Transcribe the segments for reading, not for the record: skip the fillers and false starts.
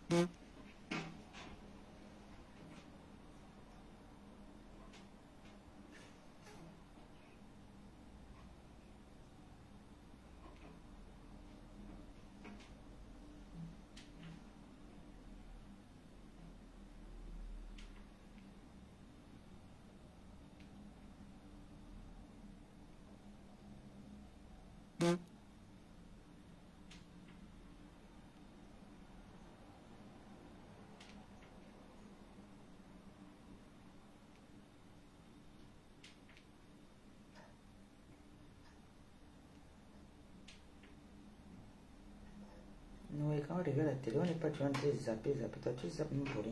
Non, quand on regarde la télé, on n'est pas toujours en train de zapper. Toi, tu zappes nous pour rien.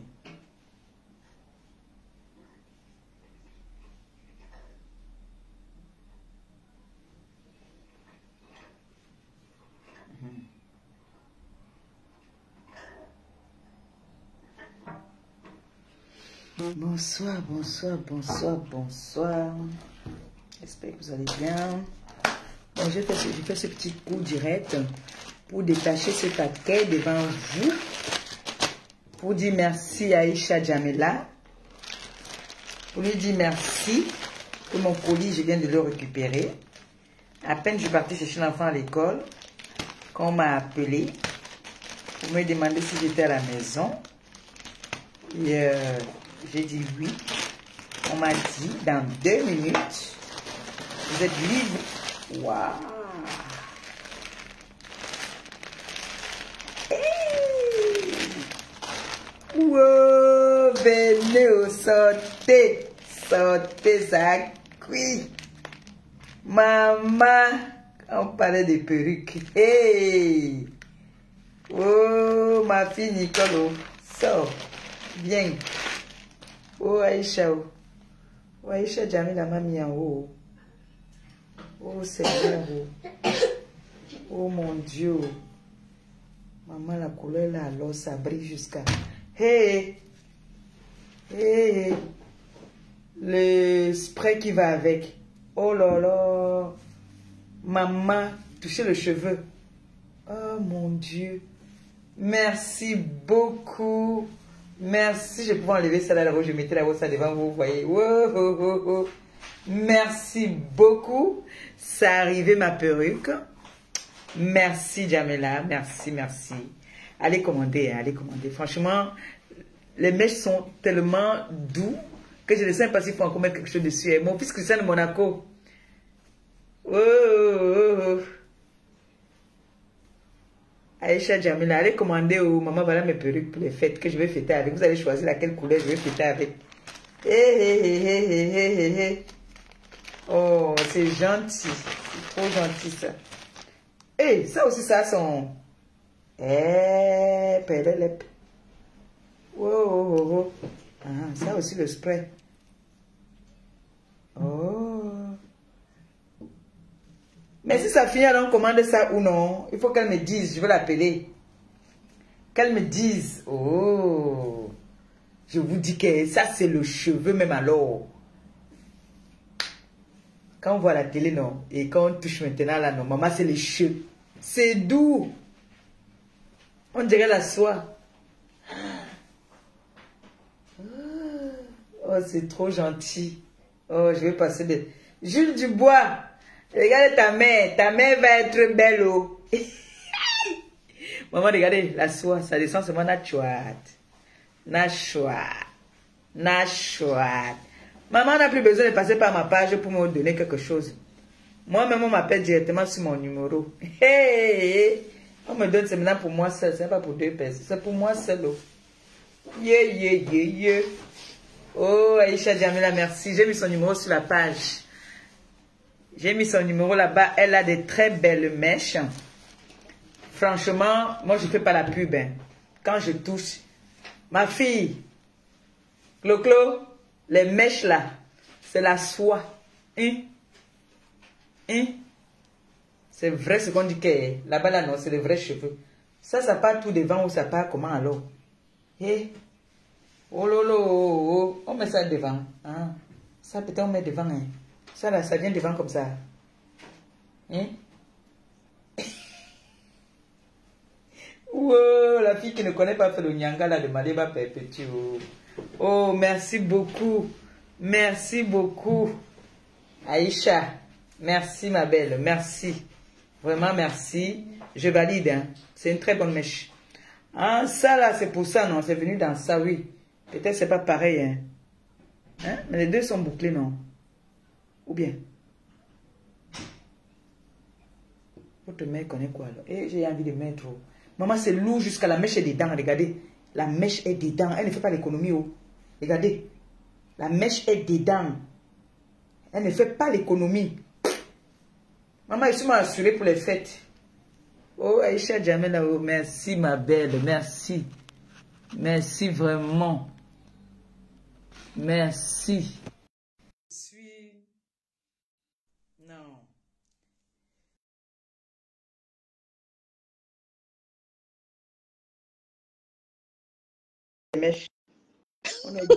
Bonsoir, bonsoir, bonsoir, bonsoir. J'espère que vous allez bien. Bon, je fais ce petit coup direct pour détacher ce paquet devant vous. Pour dire merci à Aïcha Jamila. Pour lui dire merci pour mon colis, je viens de le récupérer. À peine je suis partie chercher l'enfant à l'école, quand on m'a appelé pour me demander si j'étais à la maison. Et j'ai dit oui. On m'a dit dans 2 minutes, vous êtes libre. Waouh! Hey! Wow! Venez, sortez! Sortez, ça a cuit! Maman! On parlait de perruques. Hey! Oh, ma fille Nicole, sors! Viens! Oh, Aïcha! Oh, Aïcha Jamila m'a mis en haut. Oh, Seigneur! Oh, mon Dieu! Maman, la couleur là, alors ça brille jusqu'à... Hey! Hey! Le spray qui va avec. Oh là là! Maman, touchez le cheveu. Oh mon Dieu! Merci beaucoup! Merci, je pouvais enlever ça là, je mettais là-haut ça devant vous, vous voyez. Wow, oh, oh, oh. Merci beaucoup. Ça arrivé ma perruque. Merci Jamila, merci, merci. Allez commander, hein, allez commander. Franchement, les mèches sont tellement doux que je ne sais pas s'il faut encore mettre quelque chose dessus. Mon fils Christian de Monaco. Oh, oh, oh. Aïcha Jamila, allez commander au maman, voilà mes perruques pour les fêtes que je vais fêter avec. Vous allez choisir laquelle couleur je vais fêter avec. Oh, c'est gentil. C'est trop gentil ça. Et ça aussi, ça son. Pédélep. Oh, oh, oh, oh. Ah, ça aussi le spray. Oh. Mais si ça finit, alors on commande ça ou non, il faut qu'elle me dise, je vais l'appeler. Qu'elle me dise, oh, je vous dis que ça c'est le cheveu même alors. Quand on voit la télé, non, et quand on touche maintenant là, non, maman c'est les cheveux. C'est doux. On dirait la soie. Oh, c'est trop gentil. Oh, je vais passer de... Jules Dubois. Regarde ta mère va être belle. Oh. Maman, regardez, la soie, ça descend seulement naturel. Naturel. Naturel. Maman n'a plus besoin de passer par ma page pour me donner quelque chose. Moi-même, on m'appelle directement sur mon numéro. Hey, on me donne, c'est maintenant pour moi seul, c'est pas pour 2 personnes, c'est pour moi seul. Oh. Yeah, yeah, yeah, yeah. Oh, Aïcha Jamila, merci. J'ai mis son numéro sur la page. J'ai mis son numéro là-bas. Elle a des très belles mèches. Franchement, moi, je ne fais pas la pub. Hein. Quand je touche, ma fille, Clo-Clo, les mèches là, c'est la soie. Hein? Hein? C'est vrai ce qu'on dit que là-bas, là, non, c'est les vrais cheveux. Ça part tout devant ou ça part comment alors? Eh? Oh lolo, oh, oh. On met ça devant. Ah. Ça peut-être on met devant. Hein. Ça là, ça vient devant comme ça. Hein? Wow, la la fille qui ne connaît pas faire le nyangala de Madeba Perpétue. Oh, merci beaucoup. Merci beaucoup. Aïcha, merci ma belle, merci. Vraiment merci. Je valide, hein. C'est une très bonne mèche. Ah, ça là, c'est pour ça, non? C'est venu dans ça, oui. Peut-être c'est pas pareil, hein. Hein? Mais les deux sont bouclés, non? Ou bien? Votre mère connaît quoi, alors? Et j'ai envie de mettre. Maman, c'est lourd jusqu'à la mèche est dedans, regardez. La mèche est dedans. Elle ne fait pas l'économie, oh. Regardez. La mèche est dedans. Elle ne fait pas l'économie. Maman, je suis assurée pour les fêtes. Oh, Aïcha Jamela, oh, merci ma belle, merci. Merci vraiment. Merci. Je suis... Non. Mèche. On est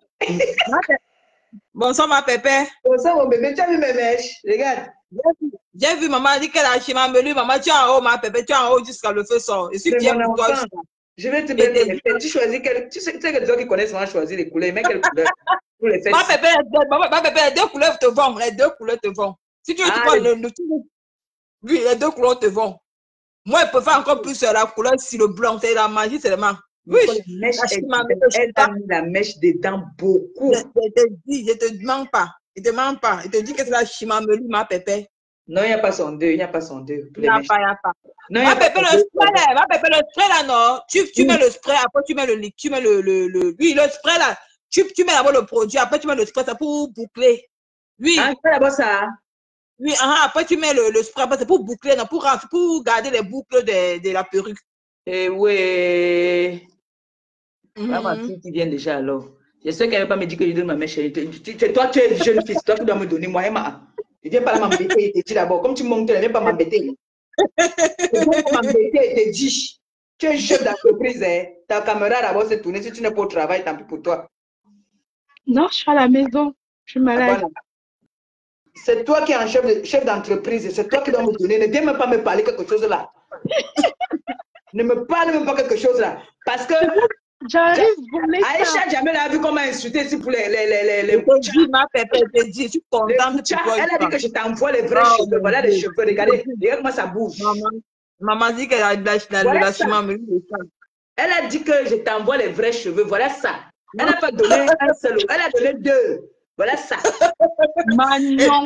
Bonsoir ma pépé. bonsoir mon bébé, tu as vu mes mèches? Regarde. J'ai vu maman dire qu'elle a acheté ma melu. Maman, tu es en haut ma pépé, tu es en haut jusqu'à le feu sort. Je suis C'est fière mon pour toi. enfant. Je vais te mettre. Tu choisis quelle. Tu sais que les gens qui connaissent vont choisir les couleurs. Mais quelle couleur? Pour les fêtes. Ma pépé, les deux couleurs te vont. Les deux couleurs te vont. Si tu veux, tu prends oui, les deux couleurs te vont. Moi, je préfère encore plus la couleur si le blanc. C'est la magie seulement. Oui, elle a mis la mèche dedans beaucoup. Je te demande pas. Je te demande pas. Je te dis que c'est la chimamelu, ma pépé. Non, il n'y a pas son deux. Il n'y a pas son deux. Il n'y a pas, il n'y a pas. Non, Ma pépé, le spray là, non. Tu mets le spray, après tu mets le liquide, tu mets oui, le spray là. Tu mets d'abord le produit, après tu mets le spray, ça pour boucler. Oui. Ah, c'est d'abord ça. Oui, après tu mets le spray, après c'est pour boucler, non, pour garder les boucles de la perruque. Eh oui. Ma fille qui vient déjà alors. Je sais qu'elle ne va pas me dire que je donne ma mèche. Toi, tu es jeune fille, toi qui dois me donner. Moi, Emma. Je ne viens pas là m'embêter. Je te dis d'abord, comme tu montes, tu ne viens pas m'embêter. Je viens pas m'embêter et te dis. Tu es chef d'entreprise. Hein. Ta caméra d'abord s'est tournée. Si tu n'es pas au travail, tant pis pour toi. Non, je suis à la maison. Je suis malade. Voilà. C'est toi qui es un chef d'entreprise. C'est toi qui dois me donner. Ne viens même pas me parler quelque chose là. Ne me parle même pas quelque chose là. Parce que j'arrive, Aïcha Jamela a vu comment insulter ici pour les ma pépé, je suis contente. Elle a dit que je t'envoie les vrais cheveux. Voilà les cheveux. Regardez comment ça bouge. Maman dit qu'elle a la chimamelu. Elle a dit que je t'envoie les vrais cheveux. Voilà ça. Elle n'a pas donné un seul. Elle a donné deux. Voilà ça. Magnon.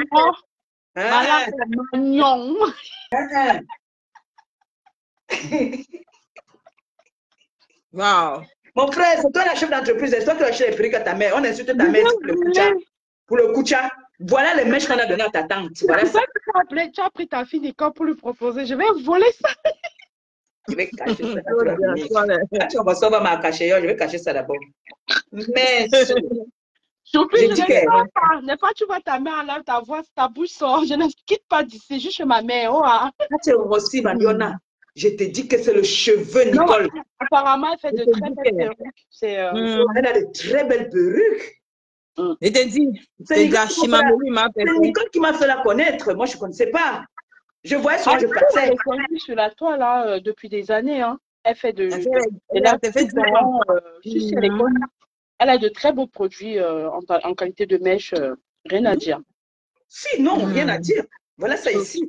Magnon. Wow. Mon frère, c'est toi la chef d'entreprise, c'est toi qui vas acheter les perruques à ta mère. On insulte ta mère pour le koucha. Voilà les mèches qu'on a donné à ta tante. Voilà ça. Tu as pris ta fille d'école pour lui proposer. Je vais voler ça. Je vais cacher ça. Tu vas sauver ma cachée. Je vais cacher ça d'abord. Mais. Surprise, n'est pas tu vois ta mère enlève ta voix, ta bouche sort. Je ne quitte pas d'ici, juste chez ma mère. Oh, ah. Tu aussi, Mariona. Je te dis que c'est le cheveu, Nicole. Non, apparemment, elle fait de très belles perruques. Elle a de très belles perruques. Je te dis, c'est la chimamelu, ma pépé. C'est Nicole qui m'a fait la connaître. Moi, je ne connaissais pas. Je voyais ce que je passais. Elle est connue sur la toile là, depuis des années. Hein. Elle fait de. Elle a de très beaux produits en qualité de mèche. Rien à dire. Si, non, rien à dire. Voilà ça ici.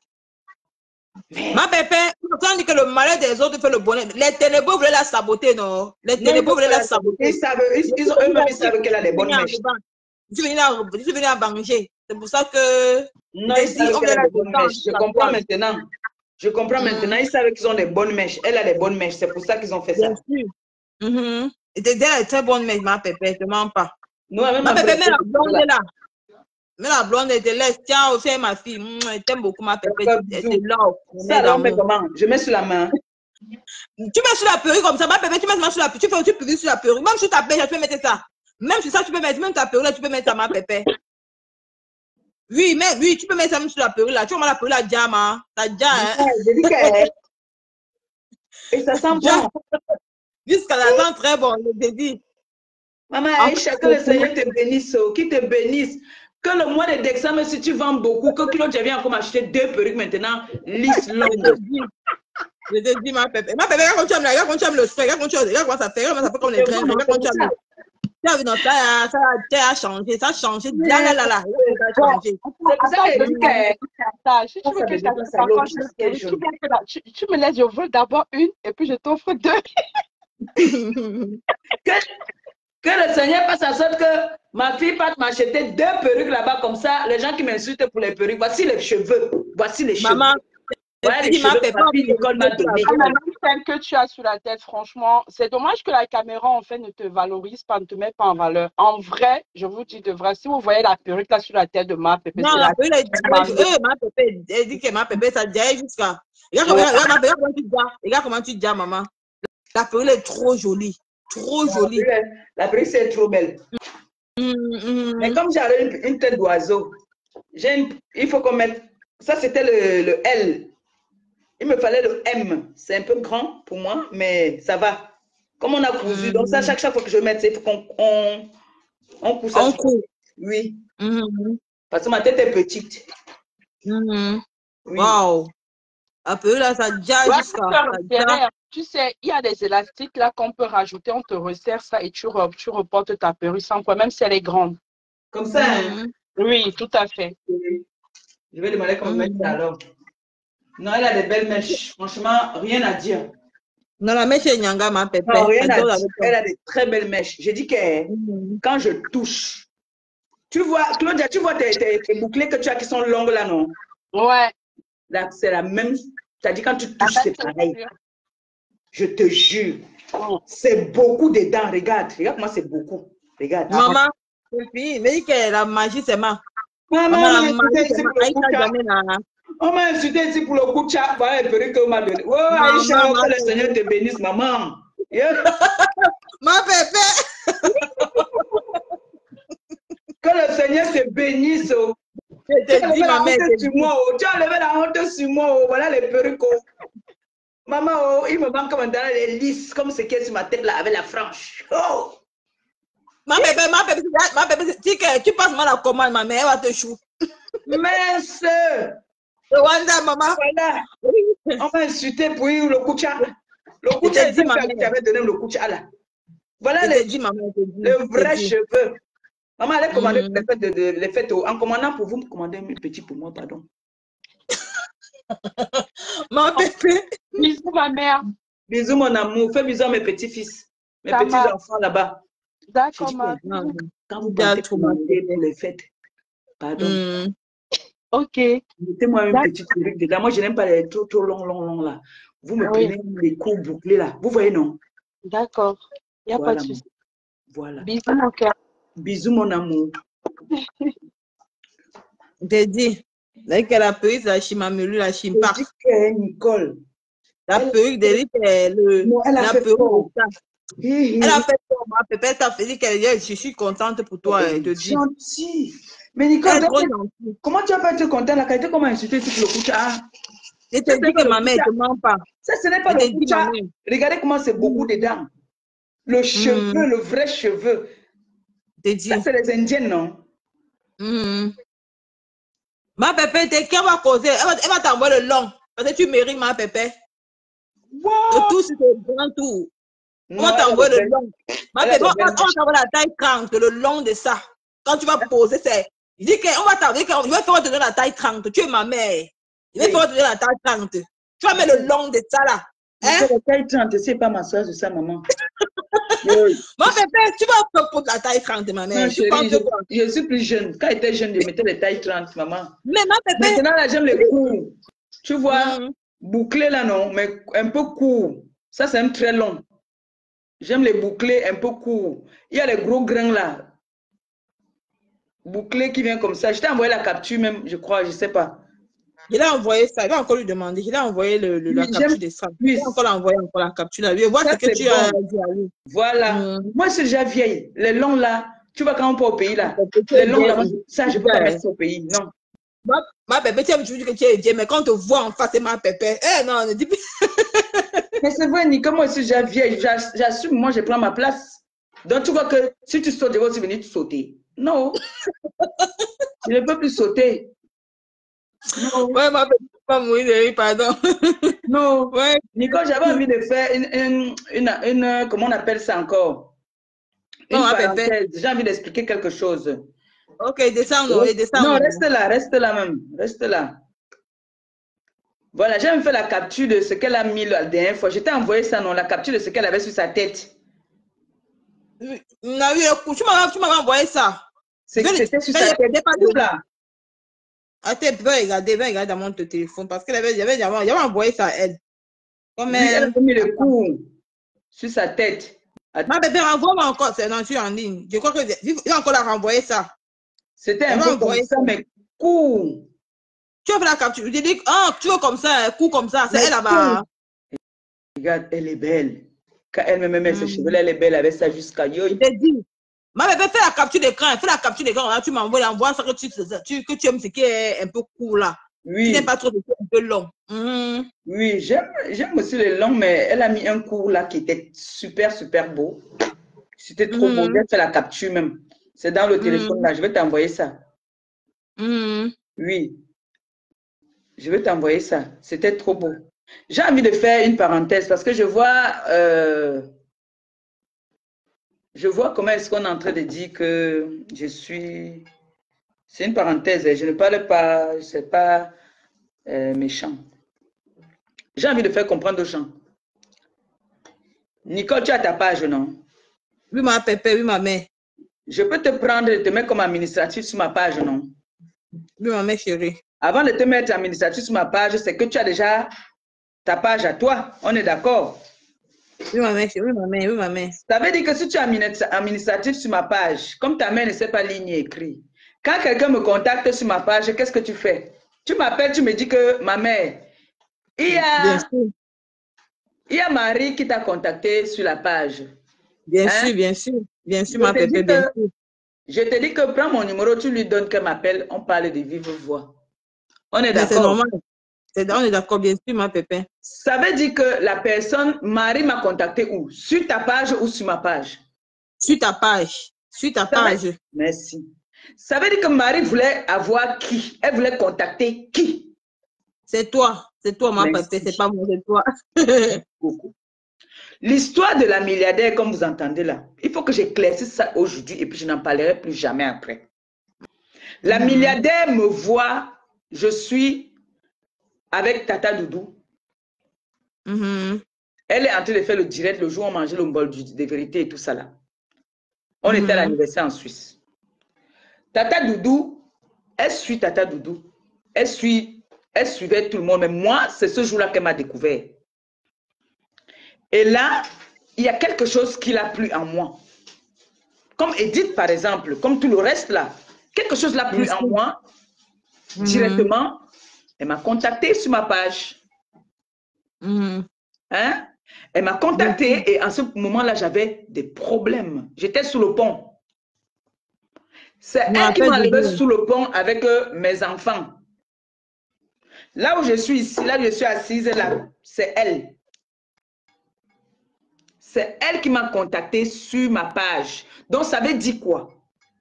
Ma pépé, on dit que le malheur des autres fait le bonheur. Les ténébreux voulaient la saboter, non? Les ténébreux voulaient la saboter. Eux-mêmes, ils savent qu'elle a des bonnes mèches. Je suis venu à venger. C'est pour ça que... Non, ils savent qu'elle a des bonnes mèches. Je comprends maintenant. Je comprends maintenant. Ils savent qu'ils ont des bonnes mèches. Elle a des bonnes mèches. C'est pour ça qu'ils ont fait ça. Bien sûr. Elle a des très bonnes mèches, ma pépé. Je ne te mens pas. Non, même ma pépé, mais la blonde est là. Mais la blonde, elle te laisse. Tiens, aussi, ma fille. Elle t'aime beaucoup, ma pépé. Elle te love. Ça, alors, mais comment? Je mets sur la main. Tu mets sur la perruque comme ça, ma bébé, tu mets sur la perruque. Tu fais aussi perruque sur la perruque. Même sur ta perruque, tu peux mettre ça. Même sur ça, tu peux mettre. Même ta perruque, là, tu peux mettre ça, ma pépé. Oui, mais oui, tu peux mettre ça même sur la perruque, là. Tu vois, la perruque, là, diamant. T'as déjà, hein. Je dis que... Et ça sent bon. Jusqu'à la sent très bon, je te dis. Maman, Aïcha, que le Seigneur te bénisse, qu'il te bénisse. Que le mois de décembre, si tu vends beaucoup, que tu viens encore m'acheter 2 perruques maintenant, lisses longues. Je te dis, ma pépé. Ma pépé, regarde quand tu aimes le spray, regarde comment ça fait, regarde comment ça fait comme les graines. Regarde quand tu aimes le... Tu as vu, non, ça a changé, ça a changé. Là, là, là, là, ça a changé. Si tu veux que ça tu me laisses, je veux d'abord une et puis je t'offre deux. Que le Seigneur fasse en sorte que ma fille parte m'acheter 2 perruques là-bas comme ça. Les gens qui m'insultent pour les perruques, voici les cheveux. Voici les cheveux. Maman, voilà les cheveux que ma fille Nicole m'a donné. Celle que tu as sur la tête, franchement, c'est dommage que la caméra en fait ne te valorise pas, ne te met pas en valeur. En vrai, je vous dis de vrai, si vous voyez la perruque là sur la tête de ma pépé, non, la perruque, ma pépé, elle dit que ma pépé, ça dirait jusqu'à... Regarde comment tu dis, maman. La perruque est trop jolie. Trop jolie. La perruque, c'est trop belle. Mais comme j'avais une tête d'oiseau, il faut qu'on mette... Ça, c'était le L. Il me fallait le M. C'est un peu grand pour moi, mais ça va. Comme on a cousu, donc ça, chaque fois que je mette, il faut qu'on cousse ça. On coud. Oui. Parce que ma tête est petite. Oui. Wow. Un peu là, ça déjà jusqu'à... Tu sais, il y a des élastiques là qu'on peut rajouter, on te resserre ça et tu reportes ta perruque sans problème, même si elle est grande. Comme ça, Oui, tout à fait. Je vais demander comment mettre ça alors. Non, elle a des belles mèches. Franchement, rien à dire. Non, la mèche est Nyanga, ma pépé. Non, rien à dire. Elle a des très belles mèches. J'ai dit que quand je touche, tu vois, Claudia, tu vois tes bouclés que tu as qui sont longues là, non? Ouais. Là, c'est la même. C'est-à-dire quand tu touches, c'est pareil. Je te jure. C'est beaucoup de dents. Regarde. Regarde moi, c'est beaucoup. Regarde. Maman, mais dit que la magie, c'est ma. Maman, on m'a insulté ici pour le coup de chat. Voilà les perruques qu'on m'a donné. Oh, Aïcha, que le Seigneur te bénisse, maman. Ma pépé. Que le Seigneur te bénisse. Je te dis, ma mère. Tu as enlevé la honte sur moi. Voilà les perruques. Maman, il me manque maintenant les lisses comme ce qui est sur ma tête là avec la frange. Oh. Ma bébé, tu passes mal à commande, ma mère, elle va te chou. Mince. Rwanda, maman. Voilà. On m'a insulté pour le koucha. Le koucha, c'est ça qui avait donné le koucha là. Voilà le vrai cheveu. Maman, elle a commandé les fêtes. En commandant pour vous, me commandez un petit pour moi, pardon. Ma pépé. Bisous, ma mère. Bisous, mon amour. Fais bisous à mes petits-fils, mes petits-enfants là-bas. D'accord, ma. Quand vous partez commander pour les fêtes, pardon. Ok. Mettez-moi une petite perruque dedans. Moi, je n'aime pas les trop longs là. Vous me prenez les coups bouclés là. Vous voyez, non? D'accord. Il n'y a pas de souci. Voilà. Bisous, mon cœur. Bisous, mon amour. T'ai dit. Là, que la perruque, la chimamelu, la chimpa. Je dis que Nicole. La perruque de la perruque. Elle a fait pour moi, Pépé, t'as fait dire qu'elle je suis contente pour toi. Elle te dit. Gentil. Mais Nicole, comment tu vas pas être contente? La qualité, comment insulter sur le koucha? Je te dis que ma mère ne te ment pas. Ça, ce n'est pas le koucha. Regardez comment c'est beaucoup dedans. Le cheveu, le vrai cheveu. Ça, c'est les Indiennes, non? Ma Pépé, qui va causer? Elle va t'envoyer le long. Parce que tu mérites, ma Pépé. Le tout, c'est le grand tour. On va t'envoyer le long. Ma Pépé, on va t'envoyer la taille 30, le long de ça. Quand tu vas poser, c'est. Je dis qu'on va t'envoyer, je vais faire te donner la taille 30. Tu es ma mère. Je vais faire te donner la taille 30. Tu vas mettre le long de ça là. Hein? La taille 30, c'est pas ma soeur, c'est ça, maman. Ma Pépé, tu vas pour la taille 30, ma mère. Non, chérie, je suis plus jeune. Quand j'étais jeune, je mettais les tailles 30, maman. Mais ma Pépé. Maintenant, là, j'aime les courts. Tu vois, bouclés là, non, mais un peu court. Ça, c'est un très long. J'aime les bouclés un peu courts. Il y a les gros grains là. Bouclé qui vient comme ça. Je t'ai envoyé la capture même, je crois, je ne sais pas. Je l'ai envoyé ça, il va encore lui demander. Je l'ai envoyé la capture des straps. Je vais encore l'envoyer encore la capture là. Je vais voir ce que tu as dit à lui. Voilà. Moi, c'est déjà vieille. Les longs là, tu vois quand on part au pays là. Les longs là, ça, je ne peux pas mettre ça au pays. Non. Ma Pépé, tu as toujours dit que tu es vieille, mais quand on te voit en face, c'est ma Pépé. Eh non, ne dis pas. Mais c'est vrai, Nico, moi aussi, j'ai vieille. J'assume, moi, je prends ma place. Donc, tu vois que si tu sautes, je vais aussi venir te sauter. Non. Je ne peux plus sauter. Non. Ouais, Pas mourir de rire, pardon. Non, Ouais. Nicole, j'avais envie de faire comment on appelle ça encore? Non, Une à Pépé. parenthèse. J'ai envie d'expliquer quelque chose. Ok, descends, non, et descends, Non, non. reste là même. Reste là. Voilà, j'ai même fait la capture de ce qu'elle a mis la dernière fois. Je t'ai envoyé ça, non, la capture de ce qu'elle avait sur sa tête. Non, tu m'as envoyé ça. C'était sur sa tête. Là. Attends, va regarder dans mon téléphone parce qu'elle avait envoyé ça à elle. Comme Oui, elle a mis le coup sur sa tête. Ma bébé, renvoie-moi encore. Non, je suis en ligne. Je crois que il a encore la renvoyer ça. C'était un peu comme ça, mais coup. Tu as fait la capture. Je dis, oh, tu veux comme ça, un coup comme ça. C'est elle là-bas. Regarde, elle est belle. Quand elle me met ses cheveux, elle est belle avec ça jusqu'à yo. Je t'ai dit. Ma bébé, fais la capture d'écran. Fais la capture d'écran. Tu m'envoies ça que tu aimes ce qui est un peu court là. Oui. Tu n'aimes pas trop, un peu long. Oui, j'aime aussi les longs, mais elle a mis un cours là qui était super, super beau. C'était trop beau. J'ai fait la capture même. C'est dans le téléphone là. Je vais t'envoyer ça. Oui. Je vais t'envoyer ça. C'était trop beau. J'ai envie de faire une parenthèse parce que je vois comment est-ce qu'on est en train de dire que je suis... C'est une parenthèse. Je ne parle pas, c'est pas méchant. J'ai envie de faire comprendre aux gens. Nicole, tu as ta page, non? Oui, ma pépé, oui, ma mère. Je peux te prendre et te mettre comme administratif sur ma page, non? Oui, ma mère chérie. Avant de te mettre administratif sur ma page, c'est que tu as déjà ta page à toi. On est d'accord? Oui, ma mère, oui, ma mère, oui, ma mère. Ça veut dire que si tu es administratif sur ma page, comme ta mère ne sait pas lire ni écrire, quand quelqu'un me contacte sur ma page, qu'est-ce que tu fais? Tu m'appelles, tu me dis que ma mère, il y a Marie qui t'a contacté sur la page. Bien sûr, bien sûr, ma pépé, bien sûr. Je te dis que prends mon numéro, tu lui donnes qu'elle m'appelle, on parle de vive voix. On est d'accord? C'est normal. On est d'accord, bien sûr, ma pépé. Ça veut dire que la personne, Marie m'a contacté où? Sur ta page ou sur ma page? Sur ta page. Sur ta page. Merci. Ça veut dire que Marie voulait avoir qui? Elle voulait contacter qui? C'est toi, ma pépé, c'est pas moi, c'est toi. L'histoire de la milliardaire, comme vous entendez là, il faut que j'éclaircisse ça aujourd'hui et puis je n'en parlerai plus jamais après. La milliardaire me voit, je suis avec Tata Doudou. Elle est en train de faire le direct le jour où on mangeait le bol de vérité et tout ça là. On était à l'anniversaire en Suisse. Tata Doudou, elle suit Tata Doudou. Elle suivait tout le monde. Mais moi, c'est ce jour-là qu'elle m'a découvert. Et là, il y a quelque chose qui l'a plu en moi. Comme Edith, par exemple, comme tout le reste là. Quelque chose l'a plu en moi. Directement, elle m'a contacté sur ma page. Hein? Elle m'a contacté et en ce moment-là, j'avais des problèmes. J'étais sous le pont. C'est elle qui m'a enlevé sous le pont avec mes enfants. Là où je suis ici, là où je suis assise, là, c'est elle. C'est elle qui m'a contacté sur ma page. Donc, ça veut dire quoi?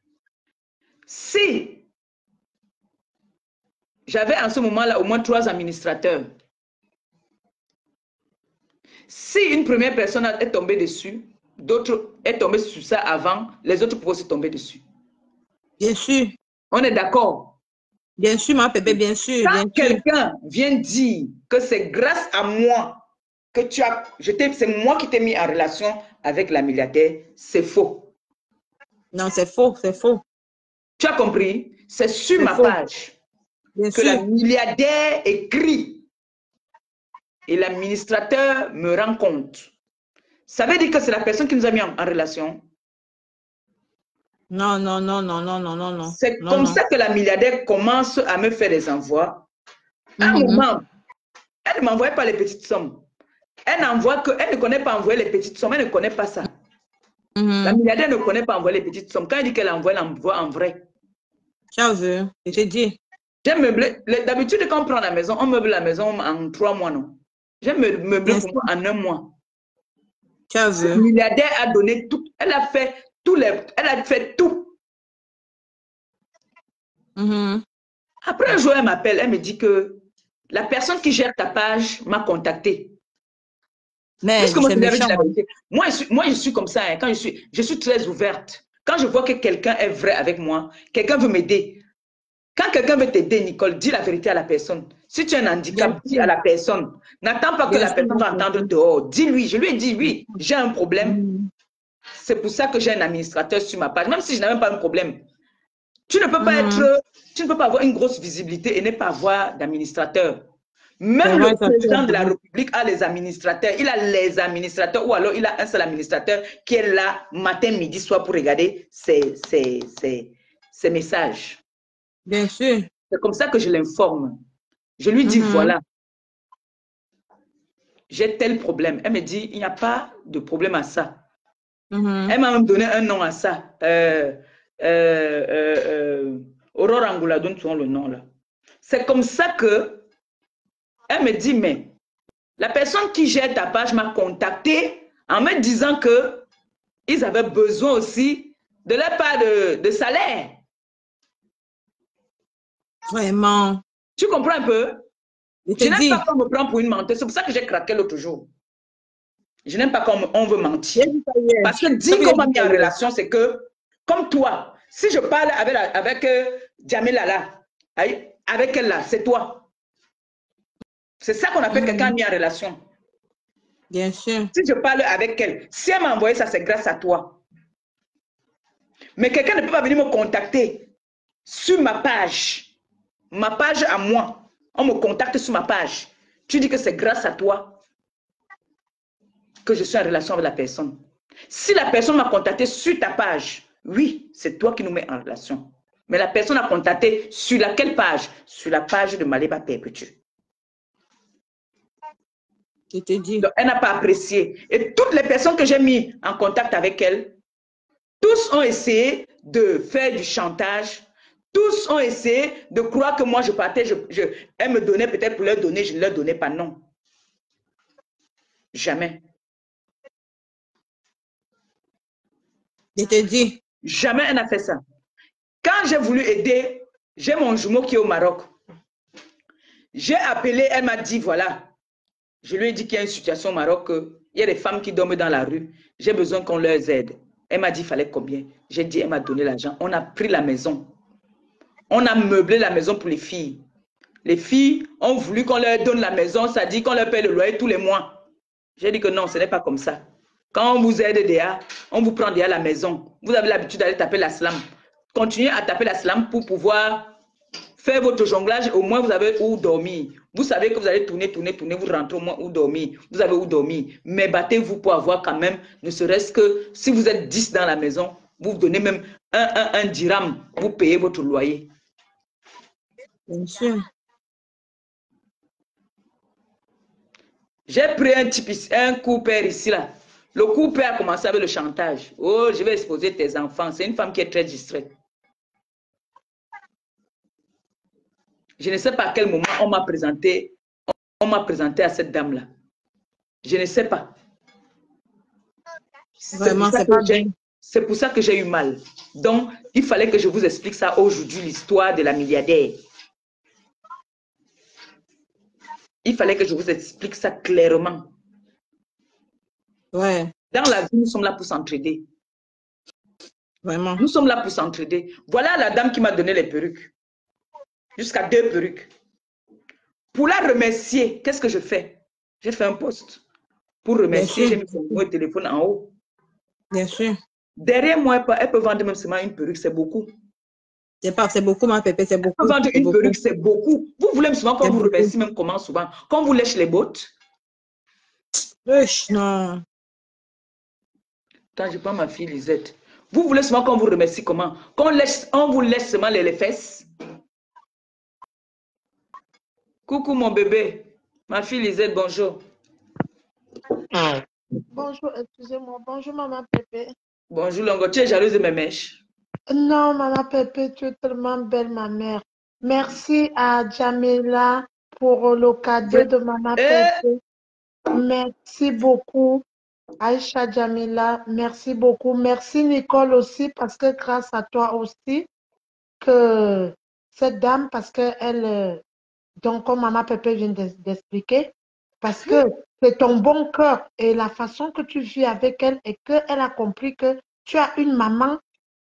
Si j'avais en ce moment-là au moins 3 administrateurs, si une première personne est tombée dessus, d'autres est tombée sur ça avant, les autres pouvaient aussi tomber dessus. Bien sûr. On est d'accord? Bien sûr, ma bébé, bien sûr. Quand quelqu'un vient dire que c'est grâce à moi que c'est moi qui t'ai mis en relation avec la milliardaire, c'est faux. Non, c'est faux, c'est faux. Tu as compris? C'est sur ma page que la milliardaire écrit. Et l'administrateur me rend compte. Ça veut dire que c'est la personne qui nous a mis en relation. Non, non, non, non, non, non, non, non. C'est comme ça que la milliardaire commence à me faire des envois. À un moment, elle ne m'envoie pas les petites sommes. Elle ne connaît pas envoyer les petites sommes. Elle ne connaît pas ça. La milliardaire ne connaît pas envoyer les petites sommes. Quand elle dit qu'elle envoie, elle envoie en vrai. Ciao, je t'ai dit. J'aime meubler. D'habitude, quand on prend la maison, on meuble la maison en 3 mois, non? J'aime meubler pour moi en 1 mois. La milliardaire a donné tout. Elle a fait tout. Après un jour, elle m'appelle. Elle me dit que La personne qui gère ta page m'a contacté. Mais Puisque moi, c'est je l'avais dit méchant. la vérité. Moi, je suis comme ça. Hein, quand je suis très ouverte. Quand je vois que quelqu'un est vrai avec moi, quelqu'un veut m'aider. Quand quelqu'un veut t'aider, Nicole, dis la vérité à la personne. Si tu as un handicap, Bien dis à sûr. la personne. N'attends pas que Bien la sûr, personne va entendre dehors. Dis-lui. Je lui ai dit, oui, Mhm. j'ai un problème. C'est pour ça que j'ai un administrateur sur ma page, même si je n'ai même pas un problème. Tu ne peux pas Mhm. tu ne peux pas avoir une grosse visibilité et ne pas avoir d'administrateur. C'est Même le vrai, ça tu as président de la dit. République a les administrateurs. Il a les administrateurs ou alors il a un seul administrateur qui est là matin, midi, soir pour regarder ses messages. Bien sûr. C'est comme ça que je l'informe. Je lui dis, Mhm. voilà, j'ai tel problème. Elle me dit, il n'y a pas de problème à ça. Mhm. Elle m'a même donné un nom à ça. Aurore Angoula, donne-toi le nom là. C'est comme ça que elle me dit, mais la personne qui gère ta page m'a contacté en me disant que ils avaient besoin aussi de leur part de salaire. Vraiment. Tu comprends un peu? Je Je te n'aime pas dis. qu'on me prenne pour une menteuse. C'est pour ça que j'ai craqué l'autre jour. Je n'aime pas quand on veut mentir. J'ai vu ça hier. Parce que Ça, dire j'ai qu'on m'a vu mis ça en hier. relation, c'est que, comme toi, si je parle avec Jamila là, avec elle là, c'est toi. C'est ça qu'on appelle quelqu'un Mhm. mis en relation. Bien sûr. Si je parle avec elle, si elle m'a envoyé ça, c'est grâce à toi. Mais quelqu'un ne peut pas venir me contacter sur ma page à moi. On me contacte sur ma page. Tu dis que c'est grâce à toi que je suis en relation avec la personne. Si la personne m'a contacté sur ta page, oui, c'est toi qui nous mets en relation. Mais la personne a contacté sur laquelle page? Sur la page de Maliba Perpétue. Je te dis. Donc, elle n'a pas apprécié. Et toutes les personnes que j'ai mis en contact avec elle, tous ont essayé de faire du chantage. Tous ont essayé de croire que moi, je partais, elle me donnait peut-être pour leur donner, je ne leur donnais pas. Non. Jamais. Je te dis. Jamais elle n'a fait ça. Quand j'ai voulu aider, j'ai mon jumeau qui est au Maroc. J'ai appelé, elle m'a dit, voilà, je lui ai dit qu'il y a une situation au Maroc, il y a des femmes qui dorment dans la rue, j'ai besoin qu'on leur aide. Elle m'a dit, il fallait combien? J'ai dit, elle m'a donné l'argent. On a pris la maison. On a meublé la maison pour les filles. Les filles ont voulu qu'on leur donne la maison, ça dit qu'on leur paye le loyer tous les mois. J'ai dit que non, ce n'est pas comme ça. Quand on vous aide déjà, on vous prend déjà à la maison. Vous avez l'habitude d'aller taper la slam. Continuez à taper la slam pour pouvoir faire votre jonglage, au moins vous avez où dormir. Vous savez que vous allez tourner, vous rentrez au moins où dormir. Vous avez où dormir. Mais battez-vous pour avoir quand même, ne serait-ce que si vous êtes 10 dans la maison, vous donnez même un dirham, vous payez votre loyer. Bien sûr. J'ai pris un coup père ici là. Le coup père a commencé avec le chantage. Oh, je vais exposer tes enfants. C'est une femme qui est très distraite. Je ne sais pas à quel moment on m'a présenté à cette dame-là. Je ne sais pas. Vraiment, c'est pas bien. C'est pour ça que j'ai eu mal. Donc, il fallait que je vous explique ça aujourd'hui, l'histoire de la milliardaire. Il fallait que je vous explique ça clairement. Ouais. Dans la vie, nous sommes là pour s'entraider. Vraiment. Nous sommes là pour s'entraider. Voilà la dame qui m'a donné les perruques. Jusqu'à 2 perruques. Pour la remercier, qu'est-ce que je fais? J'ai fait un post. Pour remercier, j'ai mis son numéro de téléphone en haut. Bien sûr. Derrière moi, elle peut vendre même seulement une perruque, c'est beaucoup. C'est beaucoup, ma pépé, c'est beaucoup. Elle peut vendre une perruque, c'est beaucoup. Vous voulez souvent qu'on vous remercie même comment souvent? Quand vous lèche les bottes? Non. Quand je prends ma fille Lisette, vous voulez souvent qu'on vous remercie comment? On vous laisse seulement les fesses? Coucou mon bébé. Ma fille Lisette, bonjour. Bonjour, excusez-moi. Bonjour, Maman Pépé. Bonjour Longo, tu es jalouse de mes mèches? Non, Maman Pépé, tu es tellement belle, ma mère. Merci à Jamila pour le cadeau de Maman Pépé. Merci beaucoup. Aïcha Jamila, merci beaucoup. Merci Nicole aussi, parce que grâce à toi aussi, que cette dame, parce qu'elle Donc, comme Maman Pépé vient d'expliquer, parce que c'est ton bon cœur et la façon que tu vis avec elle et qu'elle a compris que tu as une maman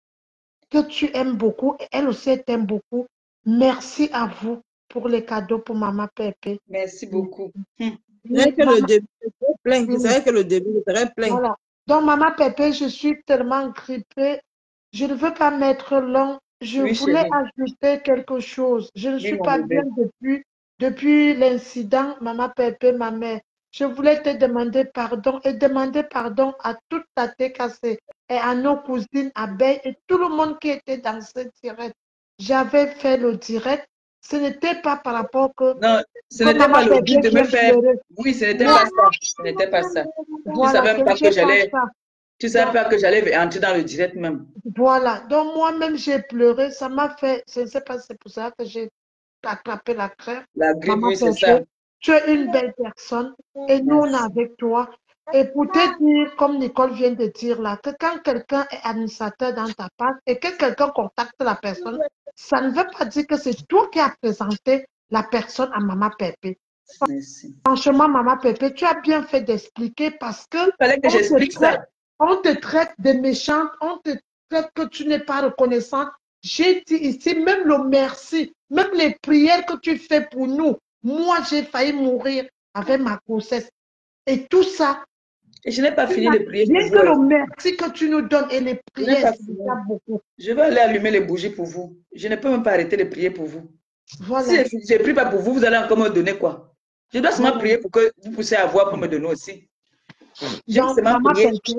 que tu aimes beaucoup et elle aussi t'aime beaucoup. Merci à vous pour les cadeaux pour Maman Pépé. Merci beaucoup. C'est que le début, c'est plein. C'est vrai que le début serait plein. Voilà. Donc, Maman Pépé, je suis tellement grippée. Je ne veux pas mettre long. Je Oui, voulais chérie. ajouter quelque chose. Je ne Oui, suis mon pas bébé. bien depuis l'incident, Maman Pépé, ma mère. Je voulais te demander pardon et demander pardon à toute ta TKC et à nos cousines abeilles et tout le monde qui était dans ce direct. J'avais fait le direct. Ce n'était pas par rapport que Non, ce que n'était pas Maman le but Pépé de me vient faire. pleurer. Oui, ce n'était Mais pas ça. Ce n'était pas ça. Tu voilà, savais ce pas que n'était pas j'allais. ça. Tu savais Donc, pas que j'allais entrer dans le direct même. voilà, donc moi-même j'ai pleuré, ça m'a fait, je ne sais pas, c'est pour ça que j'ai attrapé la crève. La grippe, Maman oui, c'est ça. Pépé, tu es une belle personne et nous on est Merci. avec toi. Et pour te dire, comme Nicole vient de dire là, que quand quelqu'un est administrateur dans ta page et que quelqu'un contacte la personne, ça ne veut pas dire que c'est toi qui as présenté la personne à Maman Pépé. Merci. Franchement, Maman Pépé, tu as bien fait d'expliquer parce que Il fallait que j'explique ça. on te traite de méchante, on te traite que tu n'es pas reconnaissante. J'ai dit ici, même le merci, même les prières que tu fais pour nous. Moi, j'ai failli mourir avec ma grossesse. Et tout ça, Et je n'ai pas fini de prier pour rien que vous. le merci que tu nous donnes et les Je n'ai prières, pas c'est fini. déjà beaucoup. Je vais aller allumer les bougies pour vous. Je ne peux même pas arrêter de prier pour vous. Voilà. Si je ne prie pas pour vous, vous allez encore me donner quoi? Je dois seulement Voilà. prier pour que vous puissiez avoir pour me donner aussi. Je vais Donc, seulement Maman prier. Pépé,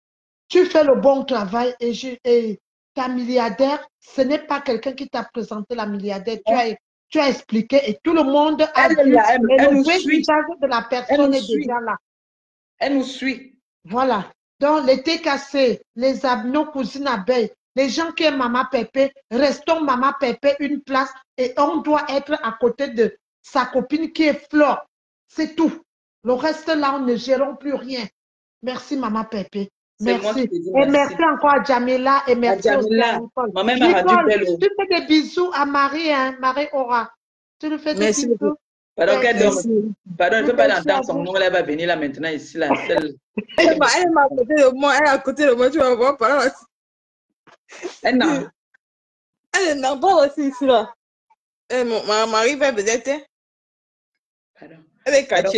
tu fais le bon travail et ta milliardaire, ce n'est pas quelqu'un qui t'a présenté la milliardaire. Tu as expliqué et tout le monde a Elle est vu. là, Et elle le nous vrai suit. visage de la Elle personne nous est suit. déjà là. Elle nous suit. Voilà. Donc, les TKC, nos cousines abeilles, les gens qui aiment Maman Pépé, restons Maman Pépé une place et on doit être à côté de sa copine qui est Flore. C'est tout. Le reste là, on ne gérons plus rien. Merci Maman Pépé. C'est moi qui Merci. te dis Et merci. merci encore à Jamila et merci aussi à Adjamila, Nicole. ma mère m'a rendu Nicole, belle. tu fais des bisous à Marie, hein, Marie Aura. Tu lui fais des Merci beaucoup. bisous. Pardon, qu'elle dorme. Merci. Pardon, je ne peux pas Merci à l'entendre son vous. nom. Elle va venir là maintenant, ici, là, seule. Elle est à côté de moi. Elle est à côté de moi. Tu vas voir par là. Elle n'a. Elle n'a pas aussi ici là. Ma mari va peut-être. Pardon. Elle est cachée.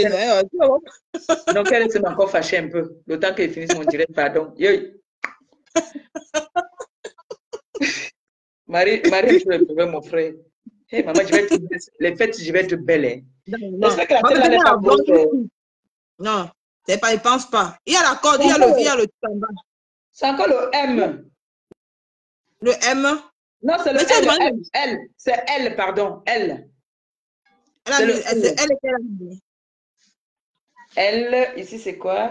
Donc, elle s'est encore fâchée un peu. Le temps qu'elle finisse mon direct, pardon. Yo. Marie, je vais trouver mon frère. Hey, maman, les fêtes, je vais être belle. Hein. J'espère que la tête là n'est pas grosse. Non, c'est pas, il pense pas. Il y a la corde, il y a le V, le en bas. C'est encore le M. Le M. Non, c'est le L. L. C'est L, pardon. L. C'est elle qui a mis. L, ici, c'est quoi?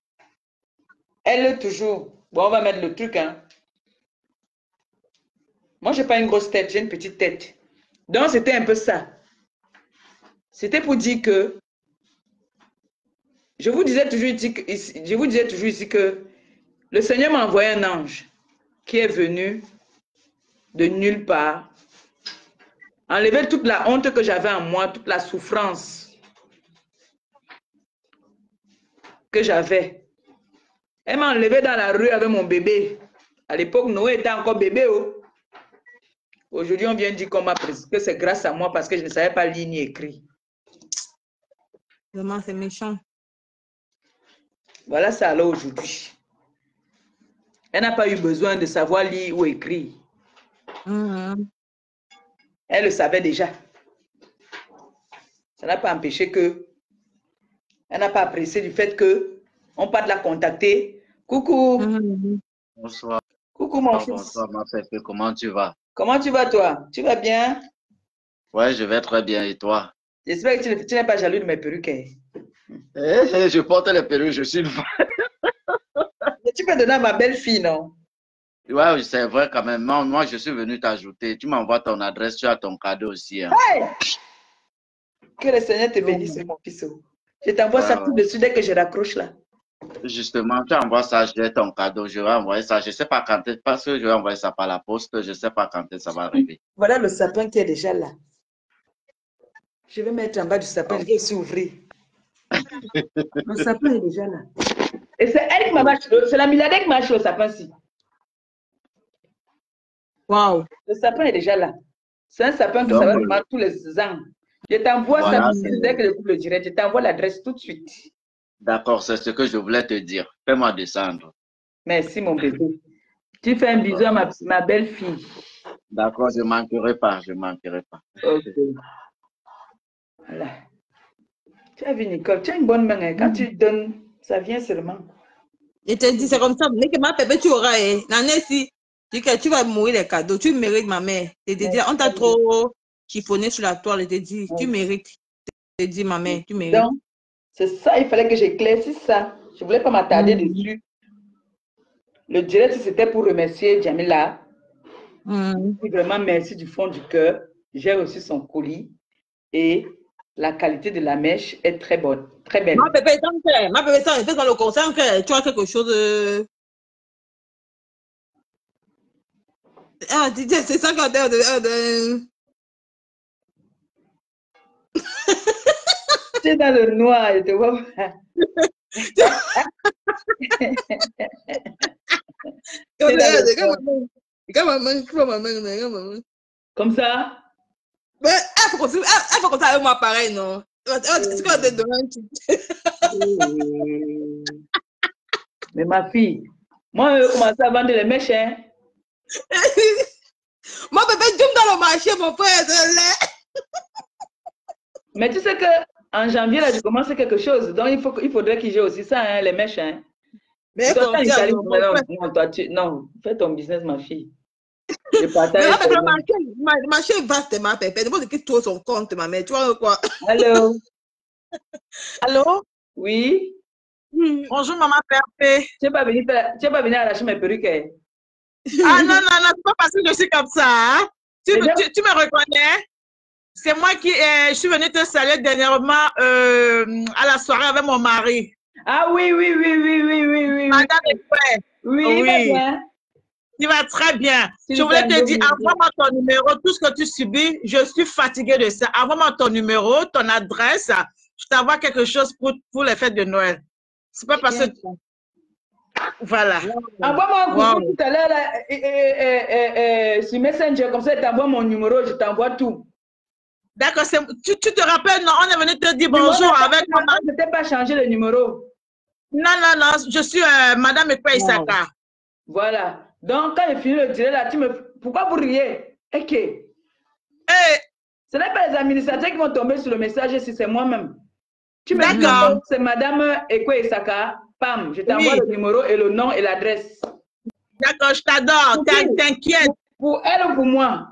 L toujours. Bon, on va mettre le truc, hein. Moi, je n'ai pas une grosse tête, j'ai une petite tête. Donc, c'était un peu ça. C'était pour dire que je vous disais toujours ici que le Seigneur m'a envoyé un ange qui est venu de nulle part, enlever toute la honte que j'avais en moi, toute la souffrance que j'avais. Elle m'a enlevé dans la rue avec mon bébé. À l'époque, Noé était encore bébé. Oh. Aujourd'hui, on vient dire que c'est grâce à moi parce que je ne savais pas lire ni écrire. Vraiment, c'est méchant. Voilà ça alors aujourd'hui. Elle n'a pas eu besoin de savoir lire ou écrire. Elle le savait déjà. Ça n'a pas empêché que elle n'a pas apprécié du fait que on part de la contacter. Coucou. Bonsoir. Coucou mon fils. Bonsoir ma Pépé, comment tu vas? Comment tu vas toi? Tu vas bien? Ouais, je vais très bien et toi? J'espère que tu n'es pas jaloux de mes perruques. Je porte les perruques, je suis une femme. Tu peux donner à ma belle-fille, non? Ouais, c'est vrai quand même. Moi, je suis venu t'ajouter. Tu m'envoies ton adresse, tu as ton cadeau aussi. Hein. Hey! Que le Seigneur te bénisse, mon fils. Je t'envoie ça tout de suite dès que je raccroche là. Justement, tu envoies ça, j'ai ton cadeau, je vais envoyer ça. Je ne sais pas quand, parce que je vais envoyer ça par la poste, je ne sais pas quand ça va arriver. Voilà le sapin qui est déjà là. Je vais mettre en bas du sapin, je vais aussi ouvrir. Le sapin est déjà là. Et c'est elle qui m'a acheté, c'est la milliardaire qui m'a acheté le sapin-ci. Waouh. Le sapin est déjà là. C'est un sapin que ça va vraiment tous les ans. Je t'envoie Voilà, ça dès que le couple direct. Je t'envoie l'adresse tout de suite. d'accord, c'est ce que je voulais te dire. Fais-moi descendre. Merci, mon bébé. Tu fais un bisou à ma belle-fille. D'accord, je ne manquerai pas, je ne manquerai pas. Ok. Voilà. Tu as vu, Nicole, tu as une bonne main. Hein. Quand tu donnes, ça vient seulement. Je te dis, c'est comme ça. Mais que ma bébé, tu auras. L'année ci, tu vas mourir les cadeaux. Tu mérites, ma mère. Je te dis, on t'a trop chiffonné sur la toile. Je te dis, tu mérites. Je te dis, ma mère, tu mérites. Donc, c'est ça, il fallait que j'éclaircisse ça. Je ne voulais pas m'attarder dessus. Le direct, c'était pour remercier Jamila. Vraiment, merci du fond du cœur. J'ai reçu son colis et la qualité de la mèche est très bonne, très belle. Ma bébé, ça, fais dans le concert que tu as quelque chose. Ah, c'est ça quand Tu es dans le noir, je te vois. Comme ça? Mais elle faut comme ça avec moi pareil, non? Est-ce qu'on te donne Mais ma fille, moi, je commence à vendre les mèches. Hein? Moi, bébé, tu me dans le marché, mon frère. Mais tu sais qu'en janvier, là, je commence quelque chose. Donc, il faudrait que j'ai aussi ça, hein, les mèches. Hein? Mais toi, non, fais ton business, ma fille. Je partage. Le marché est vaste, ma pépé. Ne pas trouve son compte, ma mère. Tu vois quoi? Allô? Allô? Oui? Bonjour, maman Pépé. Tu n'es pas venue arracher mes perruques. Hein? Ah non, c'est pas parce que je suis comme ça. Hein? Tu me reconnais? C'est moi qui je suis venue te saluer dernièrement à la soirée avec mon mari. Ah oui. Madame est prête. Oui. Il va très bien. Je voulais te dire, envoie-moi ton numéro, tout ce que tu subis. Je suis fatiguée de ça. Envoie-moi ton numéro, ton adresse. Je t'envoie quelque chose pour les fêtes de Noël. C'est pas parce que... Voilà. Envoie-moi un coucou tout à l'heure sur Messenger, comme ça, tu envoies mon numéro, je t'envoie tout. D'accord. Tu te rappelles, non, on est venu te dire bonjour avec mon mari. Je ne t'ai pas changé le numéro. Non, je suis Madame Ekwe Isaka. Voilà. Donc, quand il finit le direct, là, pourquoi vous riez? Ok. Ce n'est pas les administrateurs qui vont tomber sur le message si c'est moi-même. Tu me dis, c'est Madame Ekwe Isaka. Pam, je t'envoie le numéro et le nom et l'adresse. D'accord, je t'adore. T'inquiète. Pour elle ou pour moi?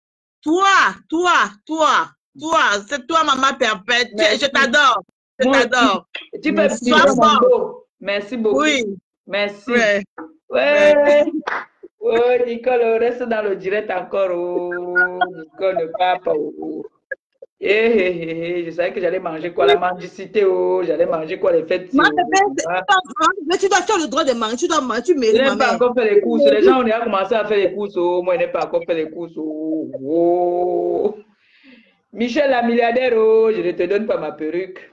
Toi. C'est toi, maman perpète. Je t'adore. Je t'adore. Tu peux sois merci beaucoup. Oui. Merci. Ouais. Oh, Nicole, reste dans le direct encore. Oh, Nicole, ne part pas. Oh. Je savais que j'allais manger quoi, la mendicité. Oh, j'allais manger quoi, les fêtes. Mais tu dois avoir le droit de manger. Tu mérites. Je n'ai pas encore fait les courses. Les gens, on a commencé à faire les courses. Oh, moi, je n'ai pas encore fait les courses. Oh. Michel, la milliardaire, oh, je ne te donne pas ma perruque.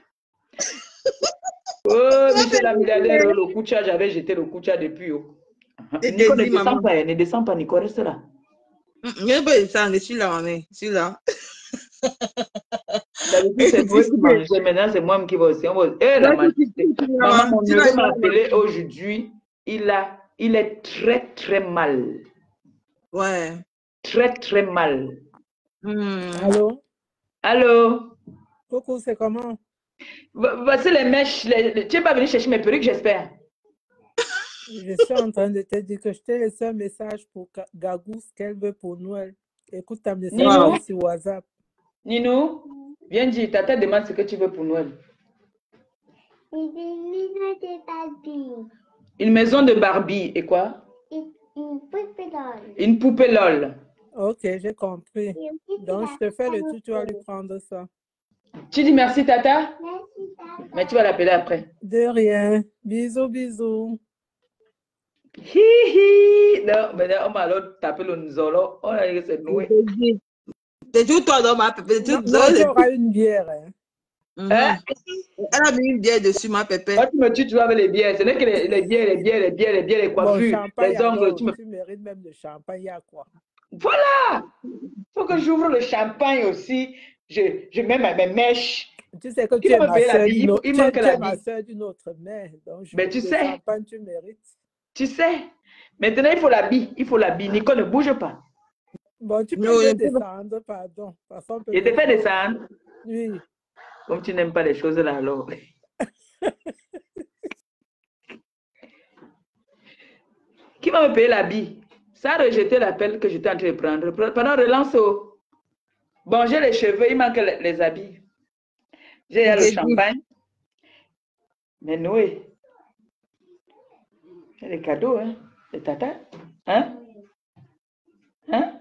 Oh, Michel, la milliardaire, oh, le Koucha, j'avais jeté le Koucha depuis. Oh. Nicole, ne descends pas, Nicole, reste là. Je suis là, maman. Je suis là. D'habitude, c'est toi qui manges. Maintenant, c'est moi qui vais aussi. La majesté. Maman, mon neveu m'a appelé aujourd'hui. Il est très, très mal. Ouais. Très, très mal. Allô? Allô? Coucou, c'est comment? Voici les mèches. Tu n'es pas venu chercher mes perruques, j'espère. Je suis en train de te dire que je t'ai laissé un message pour Gagou, ce qu'elle veut pour Noël. Écoute ta message sur WhatsApp. Ninou, viens dire, Tata demande ce que tu veux pour Noël. Une maison de Barbie. Et quoi? Une poupée LOL. Une poupée LOL. Ok, j'ai compris. Donc, je te fais le tout, tu vas lui prendre ça. Tu dis merci, Tata? Merci, Tata. Mais tu vas l'appeler après. De rien. Bisous. Hi. Non, mais on m'a alors tapé le nzolo. On a dit que c'est noué. C'est toujours toi, non, ma pépé. Non, tu auras une bière. Hein. Hein? Elle a mis une bière dessus, ma pépé. Toi, tu me tues toujours avec les bières. Ce n'est que les bières, les Bon, coiffures, champagne les ongles. alors, Tu me... tu mérites même le champagne, il y a quoi? Voilà! Il faut que j'ouvre le champagne aussi. Je mets mes mèches. Tu sais que Qui tu es va me ma payer soeur l'habit? Il manque tu es ma l'habit. soeur d'une autre mère. Donc, Mais tu le sais, champagne, tu mérites. tu sais. Maintenant, il faut l'habit. Il faut l'habit. Nico, ne bouge pas. Bon, tu peux Non, me descendre, pardon. Je te fais descendre. Oui. Comme tu n'aimes pas les choses là, alors. Qui va me payer l'habit? Ça a rejeté l'appel que j'étais en train de prendre. Pendant relance. Bon, j'ai les cheveux, il manque les habits. J'ai le champagne. Mais Noé, il y a les cadeaux, hein? Les tatas. Hein? Hein?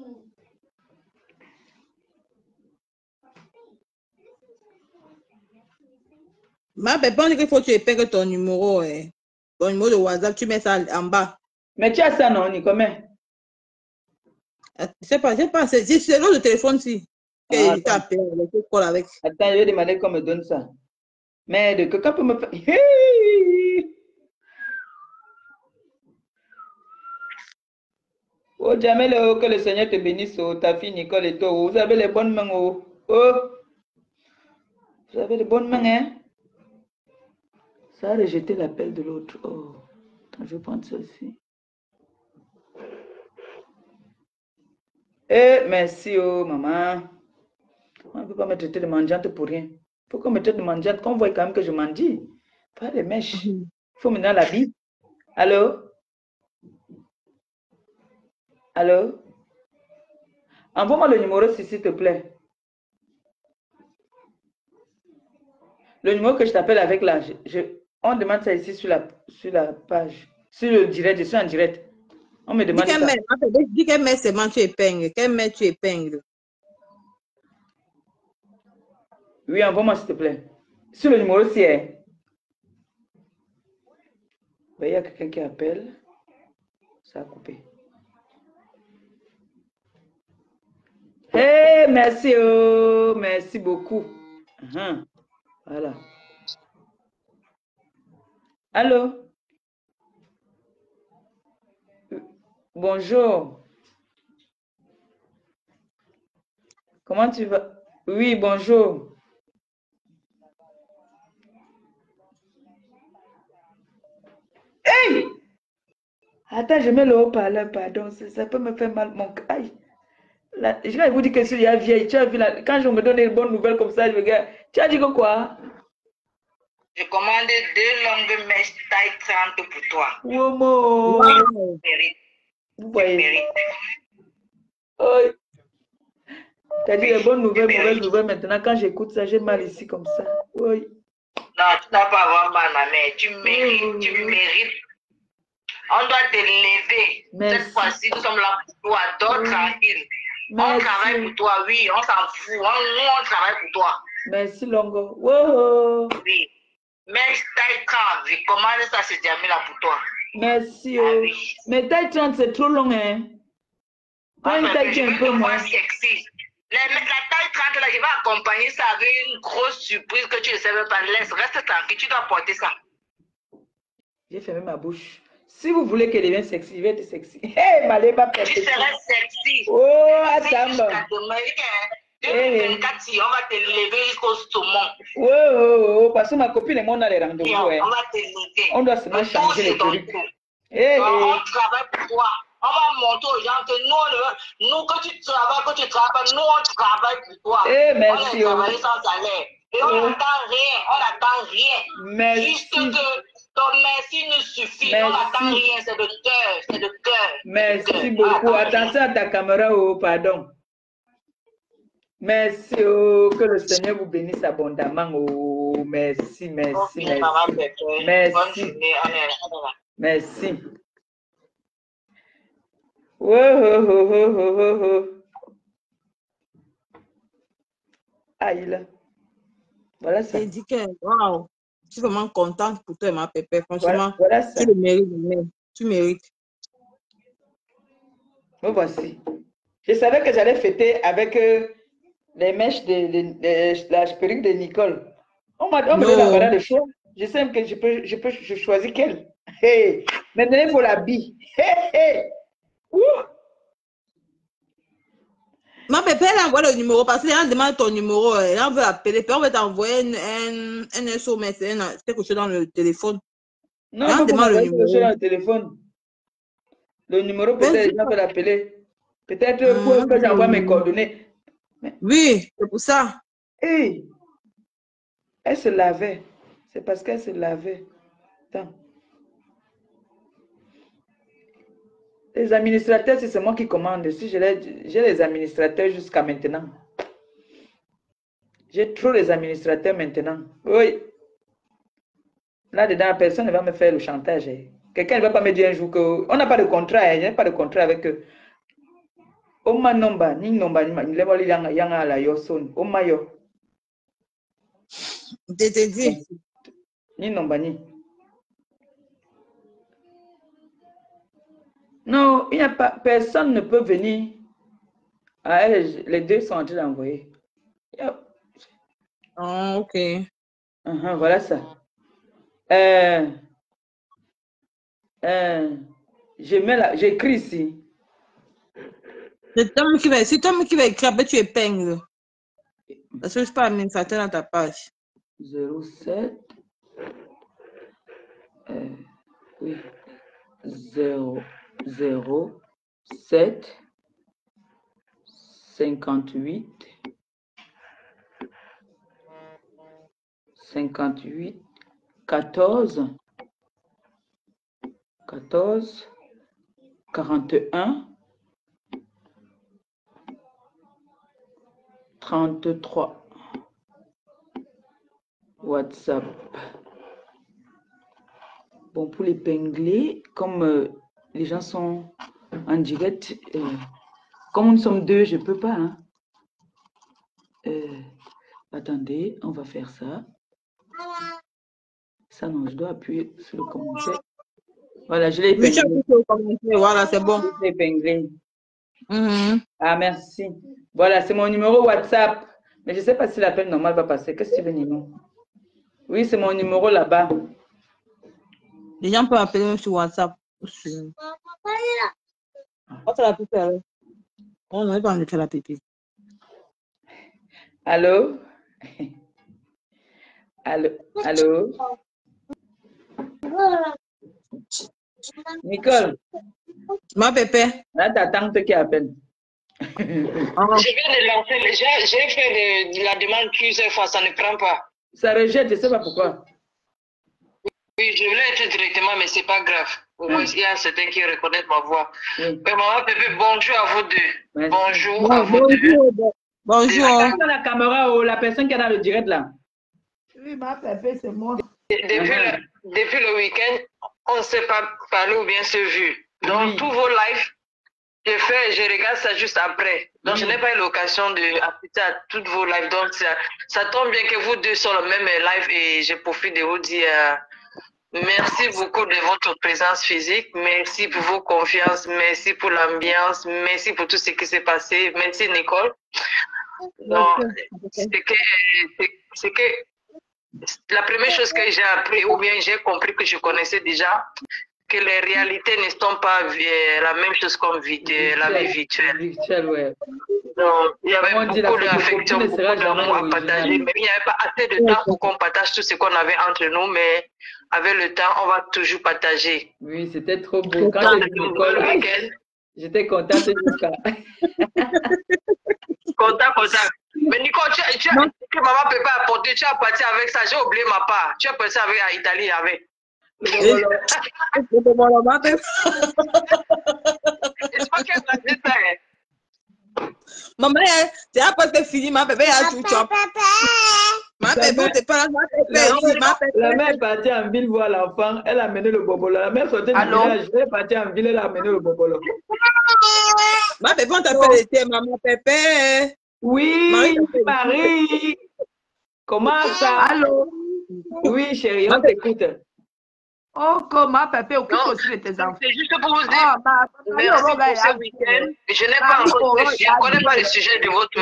Ma pépé, on dit qu'il faut que tu épingles ton numéro. Ton numéro de WhatsApp, tu mets ça en bas. Mais tu as ça, non, Nicolas? Je sais pas, c'est le nom de téléphone si. Ah, Attends, je vais demander qu'on me donne ça. Mais de quelqu'un peut me faire. Oh, Jamel, que le Seigneur te bénisse, ta fille Nicole et toi. Vous avez les bonnes mains, oh. Vous avez les bonnes mains, hein? Ça a rejeté l'appel de l'autre. Oh, je vais prendre ça aussi. Eh, merci, oh, maman. On ne peut pas me traiter de mendiante pour rien. Il faut qu'on me traite de mendiante, qu'on voit quand même que je mendie. Pas les mèches. Il faut maintenant l'habit. Allô? Allô? Envoie-moi le numéro, s'il te plaît. Le numéro que je t'appelle avec là, on demande ça ici sur la page. Sur le direct, je suis en direct. On me demande ça. Dis qu'elle met seulement tu épingles. Qu'elle met tu épingles. Oui, envoie-moi s'il te plaît. Sur le numéro ci est. Il y a quelqu'un qui appelle. Ça a coupé. Hey, merci, oh, merci beaucoup. Voilà. Allô? Bonjour. Comment tu vas? Oui, bonjour. Hey! Attends, je mets le haut-parleur, pardon. Ça peut me faire mal, mon cœur. Je vais vous dire que celui-là vieille. Tu as vu là, quand je me donne une bonne nouvelle comme ça, je regarde. Tu as dit que quoi? Je commande 2 longues mèches taille 30 pour toi. Wow. Tu mérites. Oh. Tu as dit les bonnes nouvelles, mauvaises nouvelles. Maintenant, quand j'écoute ça, j'ai mal ici comme ça. Oui. Non, tu n'as pas à avoir mal, ma mère. Tu mérites, tu mérites. On doit te lever. Merci. Cette fois-ci, nous sommes là pour toi. Dors tranquille. Merci. On travaille pour toi, oui, on s'en fout. On travaille pour toi. Merci, Longo. Wow. Oui. Mèche taille 30, je commande ça, c'est déjà là pour toi. Merci. Ah, oui. Mais taille 30, c'est trop long, hein? Pas une taille un peu moins. Sexy. La taille 30, là, je vais accompagner ça avec une grosse surprise que tu ne sais même pas. Reste tranquille, tu dois porter ça. J'ai fermé ma bouche. Si vous voulez qu'elle devienne sexy, je vais être sexy. Hey, Maléba, tu serais sexy. Oh, attends. Hey. On va te lever jusqu'au saumon. Oh, parce que ma copine et moi, on a les rendez-vous. On va te lever. On doit seulement changer les trucs. Hey. On travaille pour toi. On va montrer aux gens que nous que tu travailles, nous, on travaille pour toi. Hey, merci. On travaille sans salaire. Et on n'attend rien. Merci. Juste que ton merci nous suffit. Merci. On n'attend rien, c'est de cœur, c'est de cœur. Merci beaucoup. Attention à ta caméra, oh, pardon. Merci, oh, que le Seigneur vous bénisse abondamment. Oh, merci, merci, merci. Merci. Merci. Oh, oh, oh, oh, oh, oh. Aïe, là. Voilà ça. J'ai dit que, wow, je suis vraiment contente pour toi, ma pépé. Franchement, voilà ça. Tu le mérites. Tu mérites. Me voici. Je savais que j'allais fêter avec les mèches de la perruque de Nicole. On me donne l'embarras de choix. Je sais que je choisis quelle. Hey. Maintenant, il faut l'habiller. Hey, hey. Ma pépé, elle envoie le numéro parce qu'elle demande ton numéro. Elle veut appeler. Puis on va t'envoyer un SMS, quelque chose dans le téléphone. Non, elle demande le numéro dans le téléphone. Le numéro, peut-être, je vais l'appeler. Peut-être pour que j'envoie mes coordonnées. Oui, c'est pour ça. Hey. Elle se lavait. C'est parce qu'elle se lavait. Attends. Les administrateurs, c'est moi qui commande. Si j'ai les administrateurs jusqu'à maintenant. J'ai trop les administrateurs maintenant. Oui. Là-dedans, personne ne va me faire le chantage. Quelqu'un ne va pas me dire un jour que... On n'a pas de contrat. Je n'ai pas de contrat avec eux. Oma nomba, ni nomba, ni lebali yanga la yo son. Oma yo. Détendez. Ni nomba ni. Non, il n'y a pas, personne ne peut venir. Ah, les deux sont en train d'envoyer. Oh, ok. Voilà ça. J'écris ici. C'est toi qui va écrire, après tu épingles. Parce que je ne suis pas administrateur dans ta page. 07. Oui. 007 58 14 41 33. WhatsApp. Bon, pour l'épingler, comme les gens sont en direct, comme nous sommes deux, je ne peux pas. Hein. Attendez, on va faire ça. Ça, non, je dois appuyer sur le commentaire. Voilà, je l'ai épinglé. Voilà, c'est bon. Je l'ai épinglé. Ah, merci. Voilà, c'est mon numéro WhatsApp. Mais je ne sais pas si l'appel normal va passer. Qu'est-ce que tu veux, Nino? Oui, c'est mon numéro là-bas. Les gens peuvent appeler même sur WhatsApp. On la pipi alors. On n'a pas envie de faire la pipi. Allô? Allô? Allô? Nicole? Ma pépé. Là, ta tante qui appelle. Je viens de lancer, j'ai fait la demande plusieurs fois, ça ne prend pas. Ça rejette, je ne sais pas pourquoi. Oui, je voulais être directement, mais ce n'est pas grave. Au moins, il y a certains qui reconnaissent ma voix. Oui. Mais maman, bébé, bonjour à vous deux. Merci. Bonjour à vous deux. Bonjour. Regarde la caméra, la personne qui est dans le direct là. Oui, ma pépé, c'est moi. Depuis le week-end, on ne s'est pas parlé ou bien se vu. Donc, tous vos lives, je regarde ça juste après. Donc, je n'ai pas eu l'occasion d'assister à toutes vos lives. Donc, ça tombe bien que vous deux sur le même live et je profite de vous dire merci beaucoup de votre présence physique. Merci pour vos confiances. Merci pour l'ambiance. Merci pour tout ce qui s'est passé. Merci, Nicole. C'est que la première chose que j'ai appris ou bien j'ai compris que je connaissais déjà, que les réalités ne sont pas la même chose comme la vie virtuelle. Donc, il y avait beaucoup d'affection, beaucoup d'amour à partager, mais il n'y avait pas assez de temps pour qu'on partage tout ce qu'on avait entre nous, mais avec le temps, on va toujours partager. Oui, c'était trop beau. Quand j'ai vu Nicole, j'étais contente jusqu'à... Content. Mais Nicole, que maman peut pas apporter, tu as parti avec ça, j'ai oublié ma part. Tu as parti avec l'Italie avec. Maman, c'est après que fini, ma bébé a tout chop. Ma bébé, t'es pas là, ma bébé. La mère est partie en ville voir l'enfant, elle a amené le bobolo. La mère sortait du village, elle est partie en ville, elle a amené le bobolo. Ma bébé, on t'appelle l'été, maman Pépé. Oui, Marie. Comment ça? Allô? Oui, chérie, on t'écoute. Oh, comment papa occupe Non, aussi de tes enfants. c'est juste pour vous dire, Ah, merci pour ce week-end. Je n'ai pas encore, je ne connais pas le sujet de votre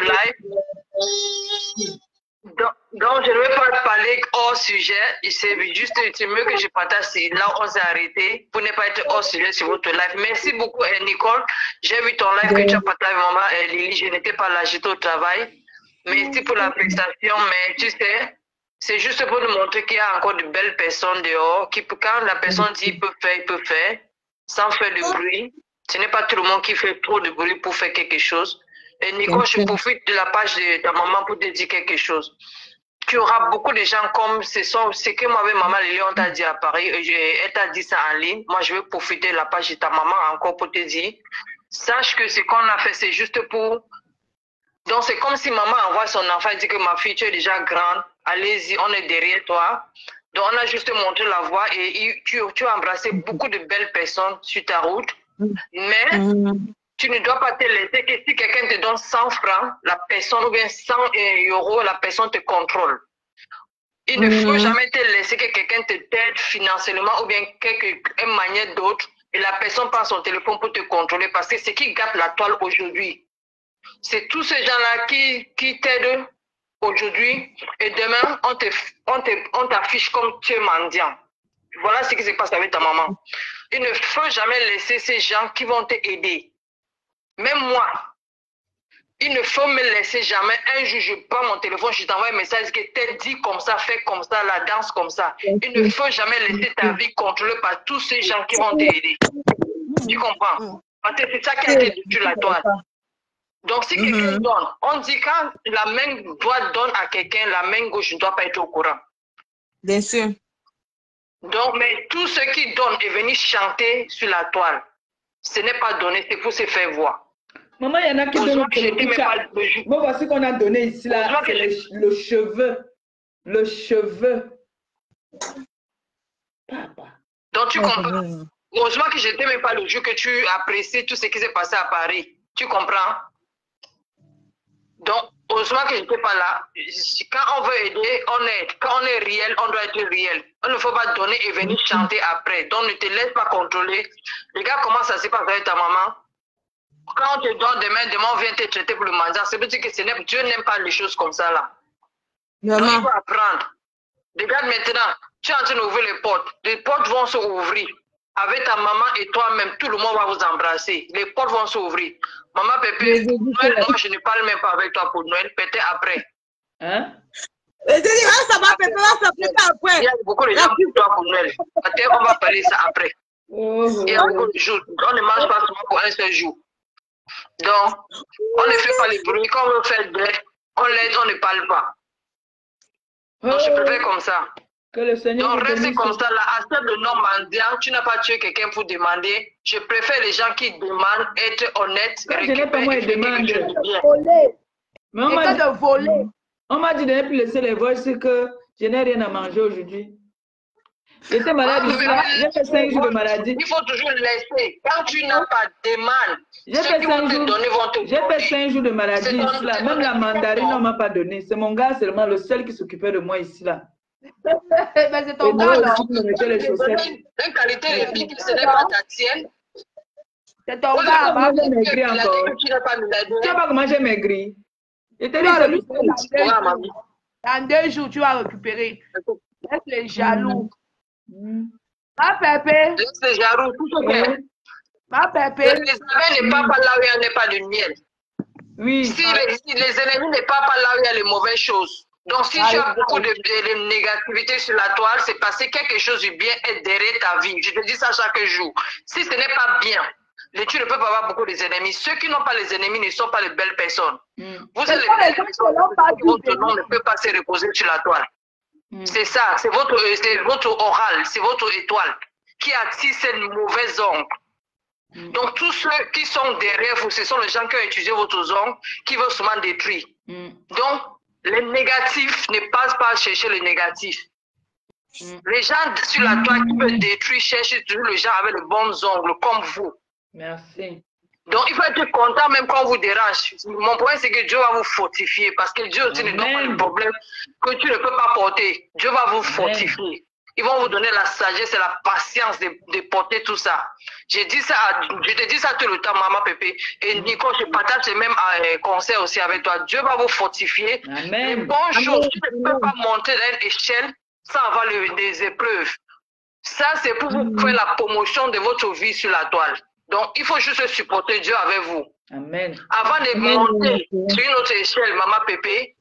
live. Donc, je ne vais pas parler hors sujet. C'est juste, c'est mieux que je partage là où on s'est arrêté pour ne pas être hors sujet sur votre live. Merci beaucoup, Nicole. J'ai vu ton live que tu as partagé avec maman Lily. Je n'étais pas là, j'étais au travail. Merci pour la prestation, mais tu sais, c'est juste pour nous montrer qu'il y a encore de belles personnes dehors, qui, quand la personne dit il peut faire, sans faire de bruit. Ce n'est pas tout le monde qui fait trop de bruit pour faire quelque chose. Et Nico, je profite de la page de ta maman pour te dire quelque chose. Tu auras beaucoup de gens comme ce que moi avec maman Lily, on t'a dit à Paris, elle t'a dit ça en ligne. Moi, je vais profiter de la page de ta maman encore pour te dire, sache que ce qu'on a fait, c'est juste pour... Donc, c'est comme si maman envoie son enfant et dit que ma fille, tu es déjà grande, allez-y, on est derrière toi. Donc, on a juste montré la voie et tu as embrassé beaucoup de belles personnes sur ta route. Mais tu ne dois pas te laisser que si quelqu'un te donne 100 francs, la personne, ou bien 100 euros, la personne te contrôle. Il ne faut jamais te laisser que quelqu'un te t'aide financièrement ou bien une manière d'autre et la personne prend son téléphone pour te contrôler parce que ce qui gâte la toile aujourd'hui, c'est tous ces gens-là qui t'aident aujourd'hui et demain, on t'affiche comme tu es mendiant. Voilà ce qui se passe avec ta maman. Il ne faut jamais laisser ces gens qui vont t'aider. Même moi, il ne faut me laisser jamais. Un jour, je prends mon téléphone, je t'envoie un message qui t'es dit comme ça, fais comme ça, la danse comme ça. Il ne faut jamais laisser ta vie contrôlée par tous ces gens qui vont t'aider. Tu comprends? Parce que c'est ça qui a été sur la toile. Donc, si quelqu'un donne, on dit quand la main droite donne à quelqu'un, la main gauche ne doit pas être au courant. Bien sûr. Donc, mais tous ceux qui donnent et venir chanter sur la toile, ce n'est pas donné, c'est pour se faire voir. Maman, il y en a qui donnent. Bon, voici qu'on a donné ici, là, c'est le cheveu. Le cheveu. Papa. Donc, tu comprends? Heureusement que je n'étais même pas le jour que tu apprécies tout ce qui s'est passé à Paris. Tu comprends? Donc, heureusement que je n'étais pas là. Quand on veut aider, on aide. Quand on est réel, on doit être réel. On ne faut pas donner et venir chanter après. Donc, ne te laisse pas contrôler. Regarde comment ça se passe avec ta maman. Quand on te donne demain on vient te traiter pour le mandat. C'est parce que Dieu n'aime pas les choses comme ça là. Donc, il faut apprendre. Regarde maintenant, tu es en train d'ouvrir les portes. Les portes vont s'ouvrir. Avec ta maman et toi-même, tout le monde va vous embrasser. Les portes vont s'ouvrir. Maman Pépé, Noël, moi je ne parle même pas avec toi pour Noël, peut-être après. Hein? Je te dis, ça va, Pépé, ça après. Il y a beaucoup de gens pour toi pour Noël. Peut-être on va parler ça après. Il y a beaucoup de jours. On ne mange pas souvent pour un seul jour. Donc, on ne fait pas les bruits. Quand on veut faire d'aide, on l'aide, on ne parle pas. Donc, je préfère comme ça. Que le Seigneur donc, reste comme ça, là, à celle de non-mendiant, tu n'as pas tué quelqu'un pour demander. Je préfère les gens qui demandent, être honnêtes. Je n'ai pas moi, ils demandent. Mais on m'a dit de ne plus laisser les voices que je n'ai rien à manger aujourd'hui. J'étais malade ici, j'ai fait 5 jours de maladie. Il faut toujours laisser. Quand tu n'as pas de demande, j'ai fait 5 jours de maladie ici, là. Même la mandarine, on ne m'a pas donné. C'est mon gars seulement, le seul qui s'occupait de moi ici, là. Mais c'est ton gars, non? Une qualité de vie qui ce n'est pas ta tienne. C'est ton gars, maman. J'ai maigri encore. Tu sais pas comment j'ai maigri. Je te dis, c'est lui. Dans 2 jours, tu vas récupérer. Laisse les jaloux. Ma Pépé. Laisse les jaloux, tout ce que. Ma Pépé. Les abeilles ne partent pas là où il n'y a pas de miel. Oui. Si les ennemis ne partent pas là où il y a les mauvaises choses. Donc, si tu as beaucoup de négativité sur la toile, c'est parce que quelque chose de bien est derrière ta vie. Je te dis ça chaque jour. Si ce n'est pas bien, tu ne peux pas avoir beaucoup d'ennemis. Ceux qui n'ont pas les ennemis ne sont pas les belles personnes. Vous êtes les belles personnes. Votre nom ne peut pas se reposer sur la toile. C'est ça. C'est votre oral, c'est votre étoile qui attire ces mauvaises ombres. Donc, tous ceux qui sont derrière vous, ce sont les gens qui ont utilisé votre ombres qui veulent souvent détruire. Donc, les négatifs ne passent pas à chercher les négatifs. Les gens sur la toile qui veulent détruire cherchent toujours les gens avec les bons ongles, comme vous. Merci. Donc, il faut être content même quand on vous dérange. Mon point, c'est que Dieu va vous fortifier parce que Dieu aussi ne donne pas le problème que tu ne peux pas porter. Dieu va vous fortifier. Ils vont vous donner la sagesse et la patience de porter tout ça. Je te dis ça tout le temps, maman Pépé. Et Nicole, je partage ce même conseil aussi avec toi. Dieu va vous fortifier. Amen. Les bonnes choses, tu ne peux pas monter dans une échelle sans avoir des épreuves. Ça, c'est pour vous faire la promotion de votre vie sur la toile. Donc, il faut juste supporter Dieu avec vous. Amen. Avant de monter sur une autre échelle, maman Pépé,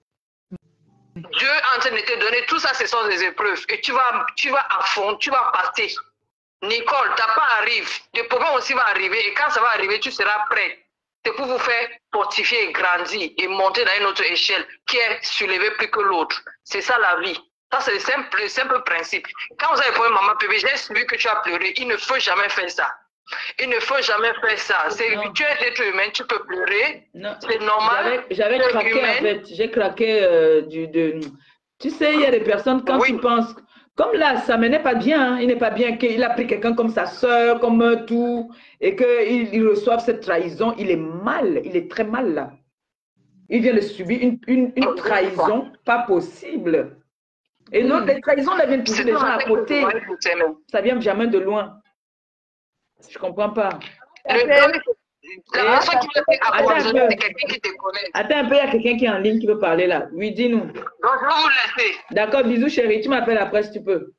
Dieu est en train de te donner tout ça, ce sont des épreuves. Et tu vas à fond, tu vas passer. Nicole, ta part arrive. Le problème aussi va arriver. Et quand ça va arriver, tu seras prête. C'est pour vous faire fortifier et grandir et monter dans une autre échelle qui est soulevée plus que l'autre. C'est ça la vie. Ça, c'est le simple principe. Quand vous avez parlé maman Pépé, j'ai suivi que tu as pleuré. Il ne faut jamais faire ça. Il ne faut jamais faire ça. Tu es être humain, tu peux pleurer. C'est normal. J'avais craqué humain. En fait. J'ai craqué Tu sais, il y a des personnes, quand tu penses... Comme là, ça ne n'est pas bien. Hein. Il n'est pas bien qu'il a pris quelqu'un comme sa soeur, comme tout, et qu'il reçoive cette trahison. Il est mal. Il est très mal là. Il vient de subir une trahison pas possible. Et non, les trahisons, elles viennent toujours des gens à côté. Ça vient jamais de loin. Je ne comprends pas. La personne qui veut t'approcher, c'est quelqu'un qui te connaît. Attends un peu, il y a quelqu'un qui est en ligne qui veut parler là. Oui, dis-nous. Donc, je vais vous laisser. D'accord, bisous chérie. Tu m'appelles après si tu peux.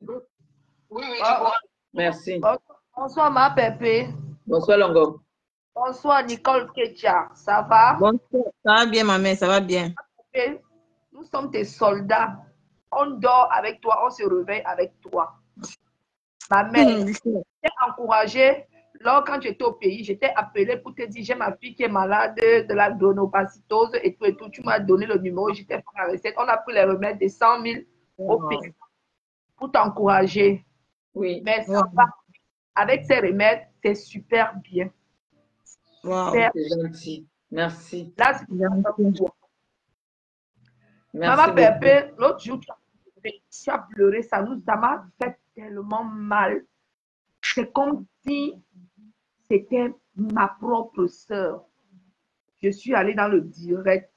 Oui, je vois. Merci. Bonsoir, ma Pépé. Bonsoir, Longo. Bonsoir, Nicole Ketia. Ça va? Bonsoir. Ça va bien, ma mère, ça va bien. Nous sommes tes soldats. On dort avec toi, on se réveille avec toi. Ma mère, t'ai encouragée. Lors, quand j'étais au pays, j'étais appelée pour te dire, j'ai ma fille qui est malade de la gonopacitose et tout et tout. Tu m'as donné le numéro, j'étais pris la recette. On a pris les remèdes de 100 000 au pays pour t'encourager. Oui. Mais ça va. Avec ces remèdes, c'est super bien. Wow, c'est gentil. Merci. Là, c'est bien. Merci. Maman Pépé, l'autre jour, tu as pleuré, ça m'a fait tellement mal. C'est comme si c'était ma propre sœur. Je suis allée dans le direct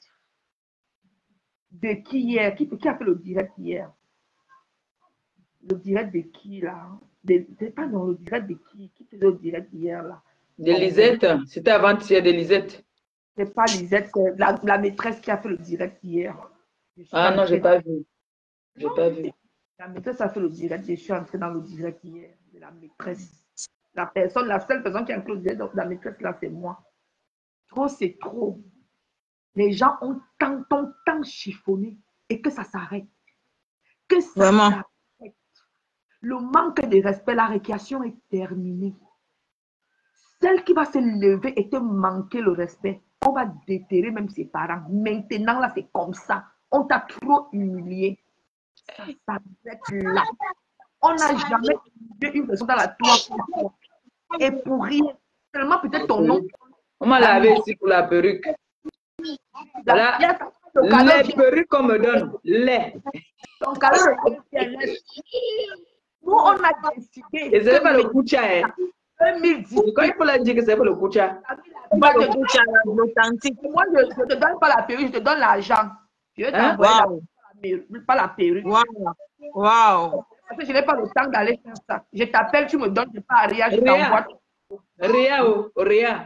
de qui hier? Qui a fait le direct hier? Le direct de qui là? Pas dans le direct de qui? Qui faisait le direct hier là? De Lisette. C'était avant-hier de Lisette. C'est pas Lisette, c'est la maîtresse qui a fait le direct hier. Ah non, je n'ai pas vu. Je n'ai pas vu. La maîtresse a fait le direct. Je suis entrée dans le direct hier de la maîtresse. La seule personne qui a fait le direct de la maîtresse là, c'est moi. Trop, c'est trop. Les gens ont tant chiffonné et que ça s'arrête. Que ça s'arrête. Le manque de respect, la récréation est terminée. Celle qui va se lever et te manquer le respect, on va déterrer même ses parents. Maintenant, là, c'est comme ça. On t'a trop humilié. Ça s'arrête là. On n'a jamais humilié une personne dans la toile. Et pour rien. Seulement peut-être ton nom. On m'a lavé ici pour la perruque. Voilà. Les perruques qu'on me donne. Les. Ton cadeau, nous, on a décidé. Et c'est pas le Koucha. 2010. Quand il faut la dire que c'est pas le Koucha. Pas le Koucha, l'authentique. Moi, je ne te donne pas la perruque, je te donne l'argent. Je vais t'envoyer pas la perruque. Waouh. Parce que je n'ai pas le temps d'aller faire ça. Je t'appelle, tu me donnes, je pas à Ria, je t'envoie. Ria.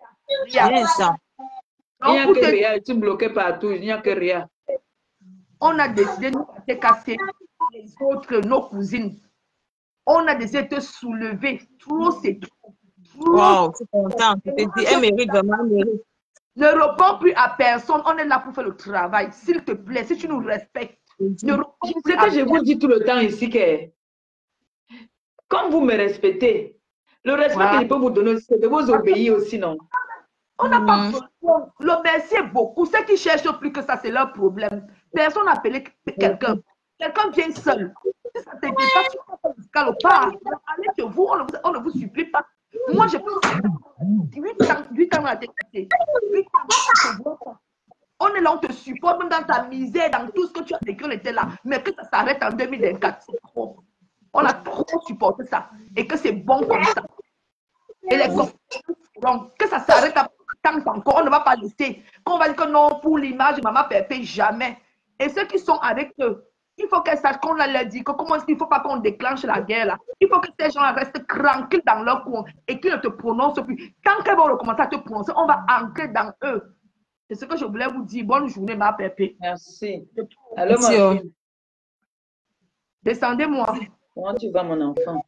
Il n'y a que Ria, tu es bloqué partout, il n'y a que Ria. On a décidé de nous casser les autres, nos cousines. On a décidé de te soulever. Trop, c'est trop. Wow, c'est content. Elle mérite vraiment, elle mérite. Ne réponds plus à personne. On est là pour faire le travail. S'il te plaît, si tu nous respectes, ne réponds plus à personne. Je vous dis tout le temps ici que, comme vous me respectez, le respect que je peux vous donner, c'est de vous obéir aussi, non? On n'a pas besoin. L'obéissance est beaucoup. Ceux qui cherchent plus que ça, c'est leur problème. Personne n'a appelé quelqu'un. Quelqu'un vient seul. Si ça ne te dit pas, tu ne peux pas. Allez chez vous, on ne vous supplie pas. Moi, j'ai 8 ans à t'écouter. 8 ans. On est là, on te supporte, même dans ta misère, dans tout ce que tu as vécu, on était là. Mais que ça s'arrête en 2024, c'est trop. On a trop supporté ça. Et que c'est bon comme ça. Et les donc, que ça s'arrête tant encore, on ne va pas laisser. Qu'on va dire que non, pour l'image de Maman Pépé, jamais. Et ceux qui sont avec eux, Il faut qu'elles sachent qu'on leur dit que comment est-ce qu'il ne faut pas qu'on déclenche la guerre là. Il faut que ces gens restent tranquilles dans leur coin et qu'ils ne te prononcent plus. Quand elles vont recommencer à te prononcer, on va entrer dans eux. C'est ce que je voulais vous dire. Bonne journée, ma pépé. Merci. Allô, ma fille. Descendez-moi. Comment tu vas, mon enfant?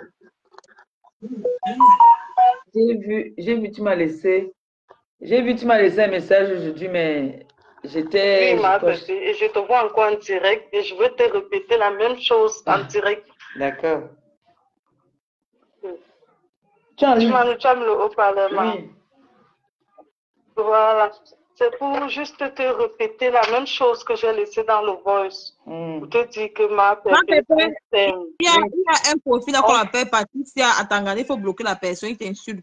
J'ai vu, tu m'as laissé. J'ai vu, tu m'as laissé un message aujourd'hui, mais j'étais. Oui, ma petite, et je te vois encore en direct et je veux te répéter la même chose en direct. D'accord. Tu as mis le haut-parleur. Oui. Voilà. C'est pour juste te répéter la même chose que j'ai laissé dans le voice. Pour te dire que ma pépé, il y a un profil qu'on appelle Patricia à Tangana, il faut bloquer la personne, il t'insulte.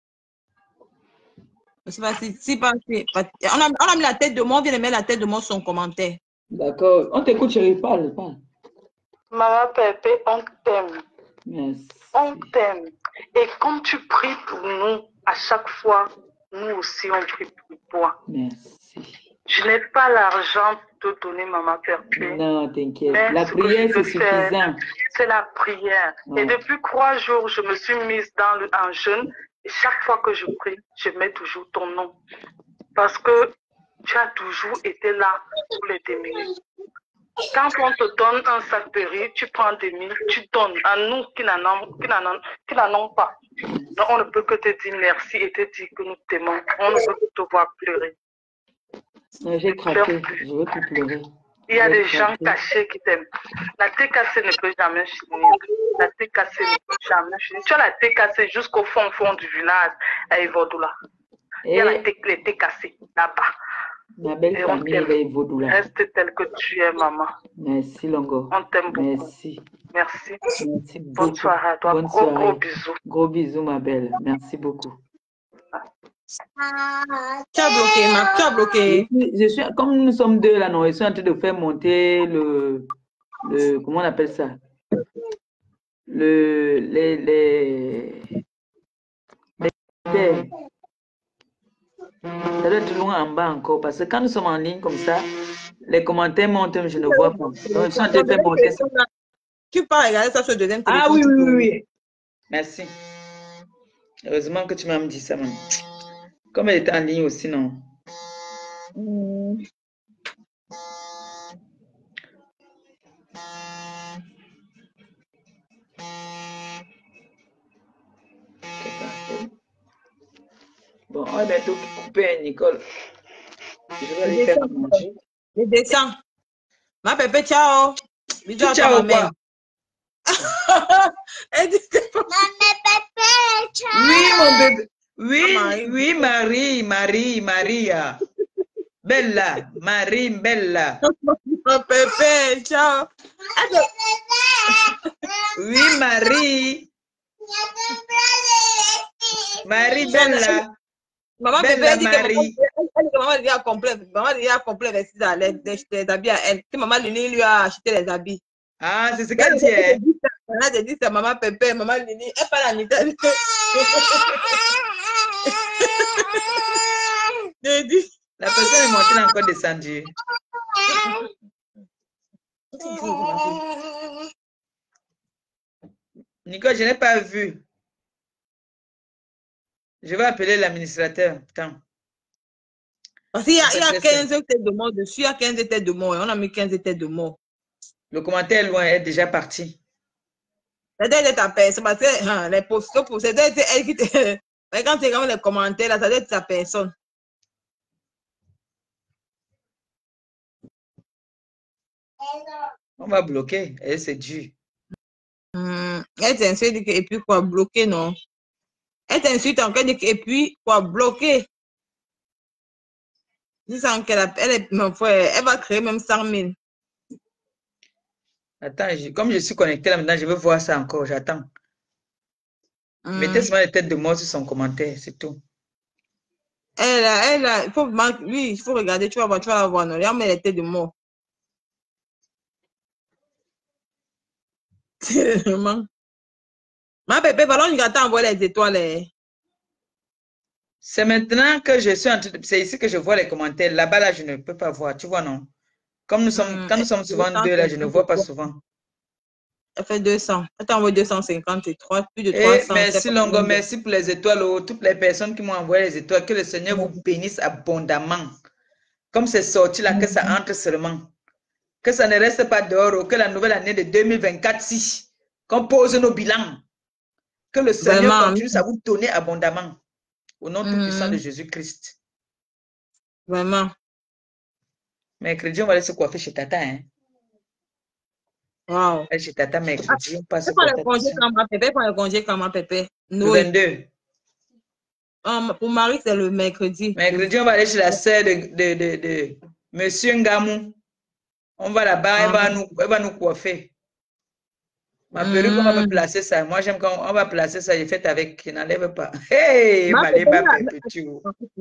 C'est pas si on a mis la tête de moi, on vient de mettre la tête de moi sur son commentaire. D'accord. On t'écoute, chérie, parle. Maman Pépé, on t'aime. Merci. On t'aime. Et quand tu pries pour nous, à chaque fois, nous aussi, on prie pour toi. Merci. Je n'ai pas l'argent pour te donner, Maman Pépé. Non, t'inquiète. La prière, c'est suffisant. C'est la prière. Ouais. Et depuis 3 jours, je me suis mise en jeûne. Et chaque fois que je prie, je mets toujours ton nom. Parce que tu as toujours été là pour les démunis. Quand on te donne un sac de riz, tu prends des mille, tu donnes à nous qui n'en ont pas. Donc on ne peut que te dire merci et te dire que nous t'aimons. On ne peut que te voir pleurer. J'ai craqué, je veux plus pleurer. Il y a des gens cachés qui t'aiment. La TKC ne peut jamais finir. La TKC ne peut jamais finir. Tu as la TKC jusqu'au fond du village à Evodoula. Il y a les TKC là-bas. Ma belle famille est à Evodoula. Reste tel que tu es, maman. Merci, Longo. On t'aime beaucoup. Merci. Merci. Merci beaucoup. Bonne soirée à toi. Bonne soirée. Gros bisous. Gros bisous, ma belle. Merci beaucoup. Tu as bloqué, tu as bloqué. Comme nous sommes deux là, non, je suis en train de faire monter le comment on appelle ça? Ça doit être loin en bas encore, parce que quand nous sommes en ligne comme ça, les commentaires montent, je ne vois pas. Donc, je suis en train de faire monter ça. Tu peux regarder ça sur le deuxième téléphone. Ah oui, oui, oui. Merci. Heureusement que tu m'as dit ça, maman. Comme elle était en ligne aussi, non? Bon, on va bientôt couper, Nicole. Je vais aller faire manger. Je descends. Ma pépé, ciao. Bisous à ciao, ta maman. Elle dit pépé, ciao. Oui, mon bébé. Oui, Maria. Bella, Marie, Bella. Ma pépé, ciao. Oui, Marie. Marie, Bella. Maman Bella, bébé dit que maman dit à complet. Maman dit à complet les habits à elle. Que maman Lini lui a acheté les habits. Ah, c'est ce qu'elle dit. Elle a dit c'est maman Pépé, maman Lini. Elle parle en italien. La personne est montée encore descendue. Nicole, je n'ai pas vu. Je vais appeler l'administrateur. Attends. Parce qu'il y a 15 têtes de mort dessus, il y a 15 têtes de mort. On a mis 15 têtes de mort. Le commentaire est loin, est déjà parti. Ça doit être ta personne. Parce que les postures, ça doit être elle qui te. Quand tu regardes les commentaires, là, ça doit être ta personne. On va bloquer. Et c'est dur. Elle t'insulte et puis quoi, bloquer, non? Elle t'insulte encore et puis quoi, bloquer. Elle va créer même 100 000. Attends, comme je suis connecté là maintenant, je veux voir ça encore. J'attends. Mettez seulement les têtes de mort sur son commentaire, c'est tout. Il faut, lui, il faut regarder, tu vas la voir, non? Regarde les têtes de mort. Ma bébé, ballon, il attend envoyer les étoiles. C'est maintenant que je suis en train de... C'est ici que je vois les commentaires. Là-bas, là, je ne peux pas voir. Tu vois, non? Comme nous sommes, quand nous sommes souvent deux, là, je ne vois pas souvent. Elle fait 200. Elle t'a envoyé 253, plus de Et 300. merci Longo, merci pour les étoiles. Oh, toutes les personnes qui m'ont envoyé les étoiles. Que le Seigneur vous bénisse abondamment. Comme c'est sorti là, que ça entre seulement. Que ça ne reste pas dehors. Oh, que la nouvelle année de 2024, qu'on pose nos bilans. Que le Seigneur continue à vous donner abondamment. Au nom tout puissant de Jésus-Christ. Vraiment. Mercredi, on va aller se coiffer chez Tata. Hein? Wow. Chez Tata, mercredi, on passe. Prends le congé quand ma pépé. Prends le congé quand ma pépé. Le 22. Pour Marie, c'est le mercredi. Mercredi, on va aller chez la sœur de Monsieur Ngamou. On va là-bas, elle va nous coiffer. Ma perruque, on va me placer ça. Moi, j'aime quand on va placer ça. J'ai fait avec, qui n'enlève pas. Hey, Maléba Perpétue.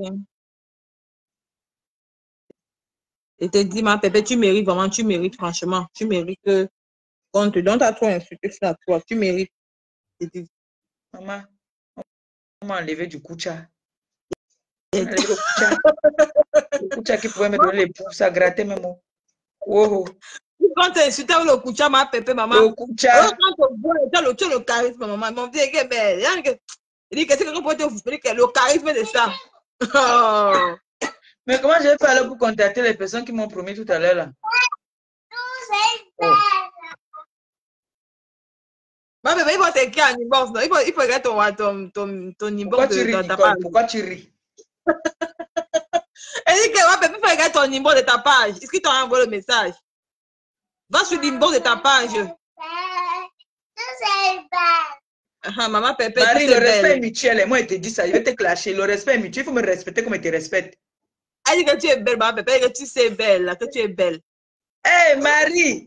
Je te dis, ma pépé, tu mérites vraiment, tu mérites franchement. Tu mérites qu'on te donne à toi insulté sur toi. Tu mérites. Maman, on m'a enlevé du koucha. Le koucha qui pouvait me donner les pouces à gratter même. Oh. Quand tu insultes le koucha, ma pépé, maman. Le koucha. Quand tu as le charisme, maman. Mon vieux, il dit que c'est quelqu'un pour te dire que le charisme de ça. Oh. Mais comment je vais faire alors pour contacter les personnes qui m'ont promis tout à l'heure là? Oh. Ma bébé, il faut t'écrire en inbox. Il faut regarder ton inbox de ta page. Pourquoi tu ris? Elle dit que ma bébé, il faut regarder ton inbox de ta page. Est-ce qu'il t'a envoyé le message? Va sur l'inbox de ta page. Maman Pépé, Marie, le respect est mutuel. Moi, je te dis ça. Je vais te clasher. Le respect est mutuel. Il faut me respecter comme je te respecte. Elle dit que tu es belle, maman Pépé. Elle dit que tu sais belle, que tu es belle. Hé, Marie!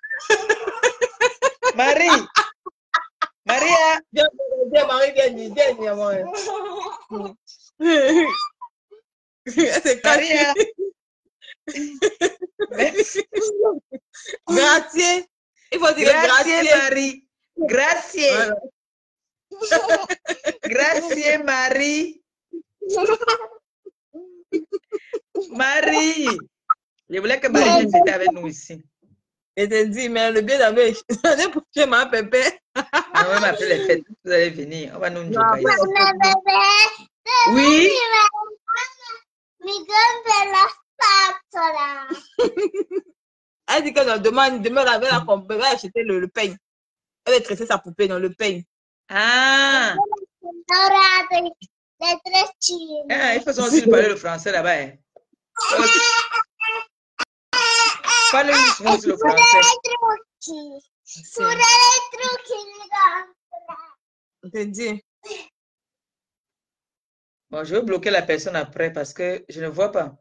Marie! Maria! Marie, viens, moi. C'est Maria! Grazie. Il faut dire grazie, Marie. Grazie. Voilà. Grazie, Marie. Marie. Je voulais que Marie vienne avec nous ici. Je te dis, mais le bien d'avoir l'année prochaine, ma pépé. On va m'appeler les fêtes. Vous allez venir. On va nous jouer ici. Oui. Elle dit que demain, elle va acheter le peigne. Elle va tresser sa poupée dans le peigne. Ah! Il faut aussi parler le français là-bas. Hein. Parle aussi le français. Je te dis. Bon, je vais bloquer la personne après parce que je ne vois pas.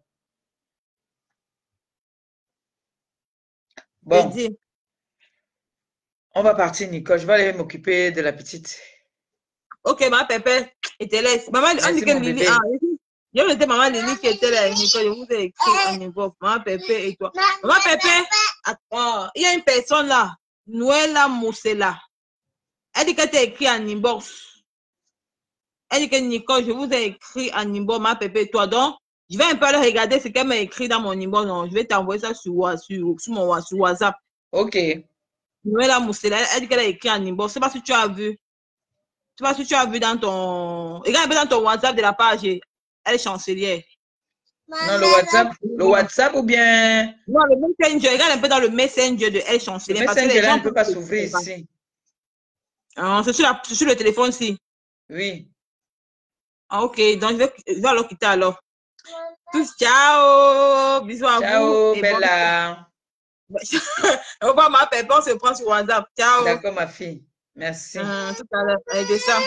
Bon. On va partir, Nicole. Je vais aller m'occuper de la petite. Ok, ma pépé, et te laisse. Maman, on dit que Lily. Je me disais, maman Lily qui était là, Nicole, je vous ai écrit en inbox. Maman Pépé et toi. Maman Pépé, attends, il y a une personne là, Noëlla Moussela. Elle dit que tu as écrit en inbox. Elle dit que Nicole, je vous ai écrit en inbox, ma Pépé et toi. Donc, je vais un peu aller regarder ce qu'elle m'a écrit dans mon inbox. Donc, je vais t'envoyer ça sur WhatsApp. Ok. Noëlla Moussela, elle dit qu'elle a écrit en inbox. Je ne sais pas si tu as vu. Tu vois, si tu as vu dans ton... Regarde un peu dans ton WhatsApp de la page, elle est chancelière. Non, le WhatsApp ou bien... Non, le Messenger. Regarde un peu dans le Messenger de elle chancelière. Le Messenger, elle ne peut pas s'ouvrir ici. C'est sur le téléphone ici. Oui. Ah, ok, donc je vais alors quitter alors. Tous, ciao. Bisous à vous. Ciao, Bella. Au revoir, ma pépé, on se prend sur WhatsApp. Ciao. D'accord, ma fille. Merci. Tout à l'heure. Allez, ça.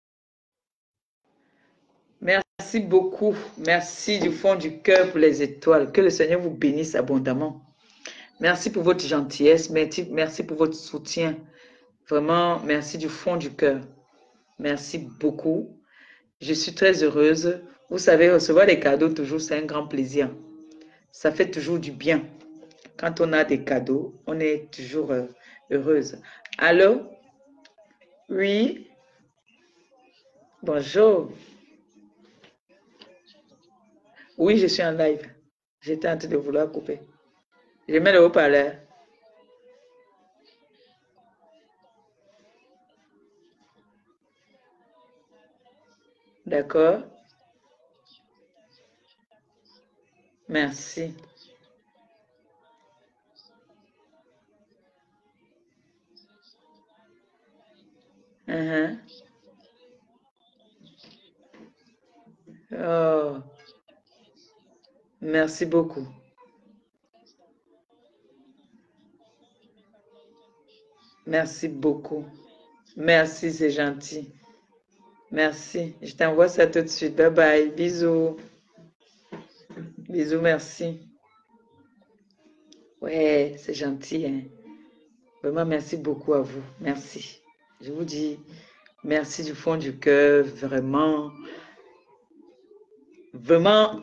Merci beaucoup. Merci du fond du cœur pour les étoiles. Que le Seigneur vous bénisse abondamment. Merci pour votre gentillesse. Merci pour votre soutien. Vraiment, merci du fond du cœur. Merci beaucoup. Je suis très heureuse. Vous savez, recevoir des cadeaux, toujours, c'est un grand plaisir. Ça fait toujours du bien. Quand on a des cadeaux, on est toujours heureuse. Allô? Oui? Bonjour. Oui, je suis en live. J'étais en train de vouloir couper. Je mets le haut-parleur. D'accord. Merci. Oh, merci beaucoup. Merci beaucoup. Merci, c'est gentil. Merci. Je t'envoie ça tout de suite. Bye bye. Bisous. Bisous, merci. Ouais, c'est gentil. Hein? Vraiment, merci beaucoup à vous. Merci. Je vous dis merci du fond du cœur. Vraiment. Vraiment.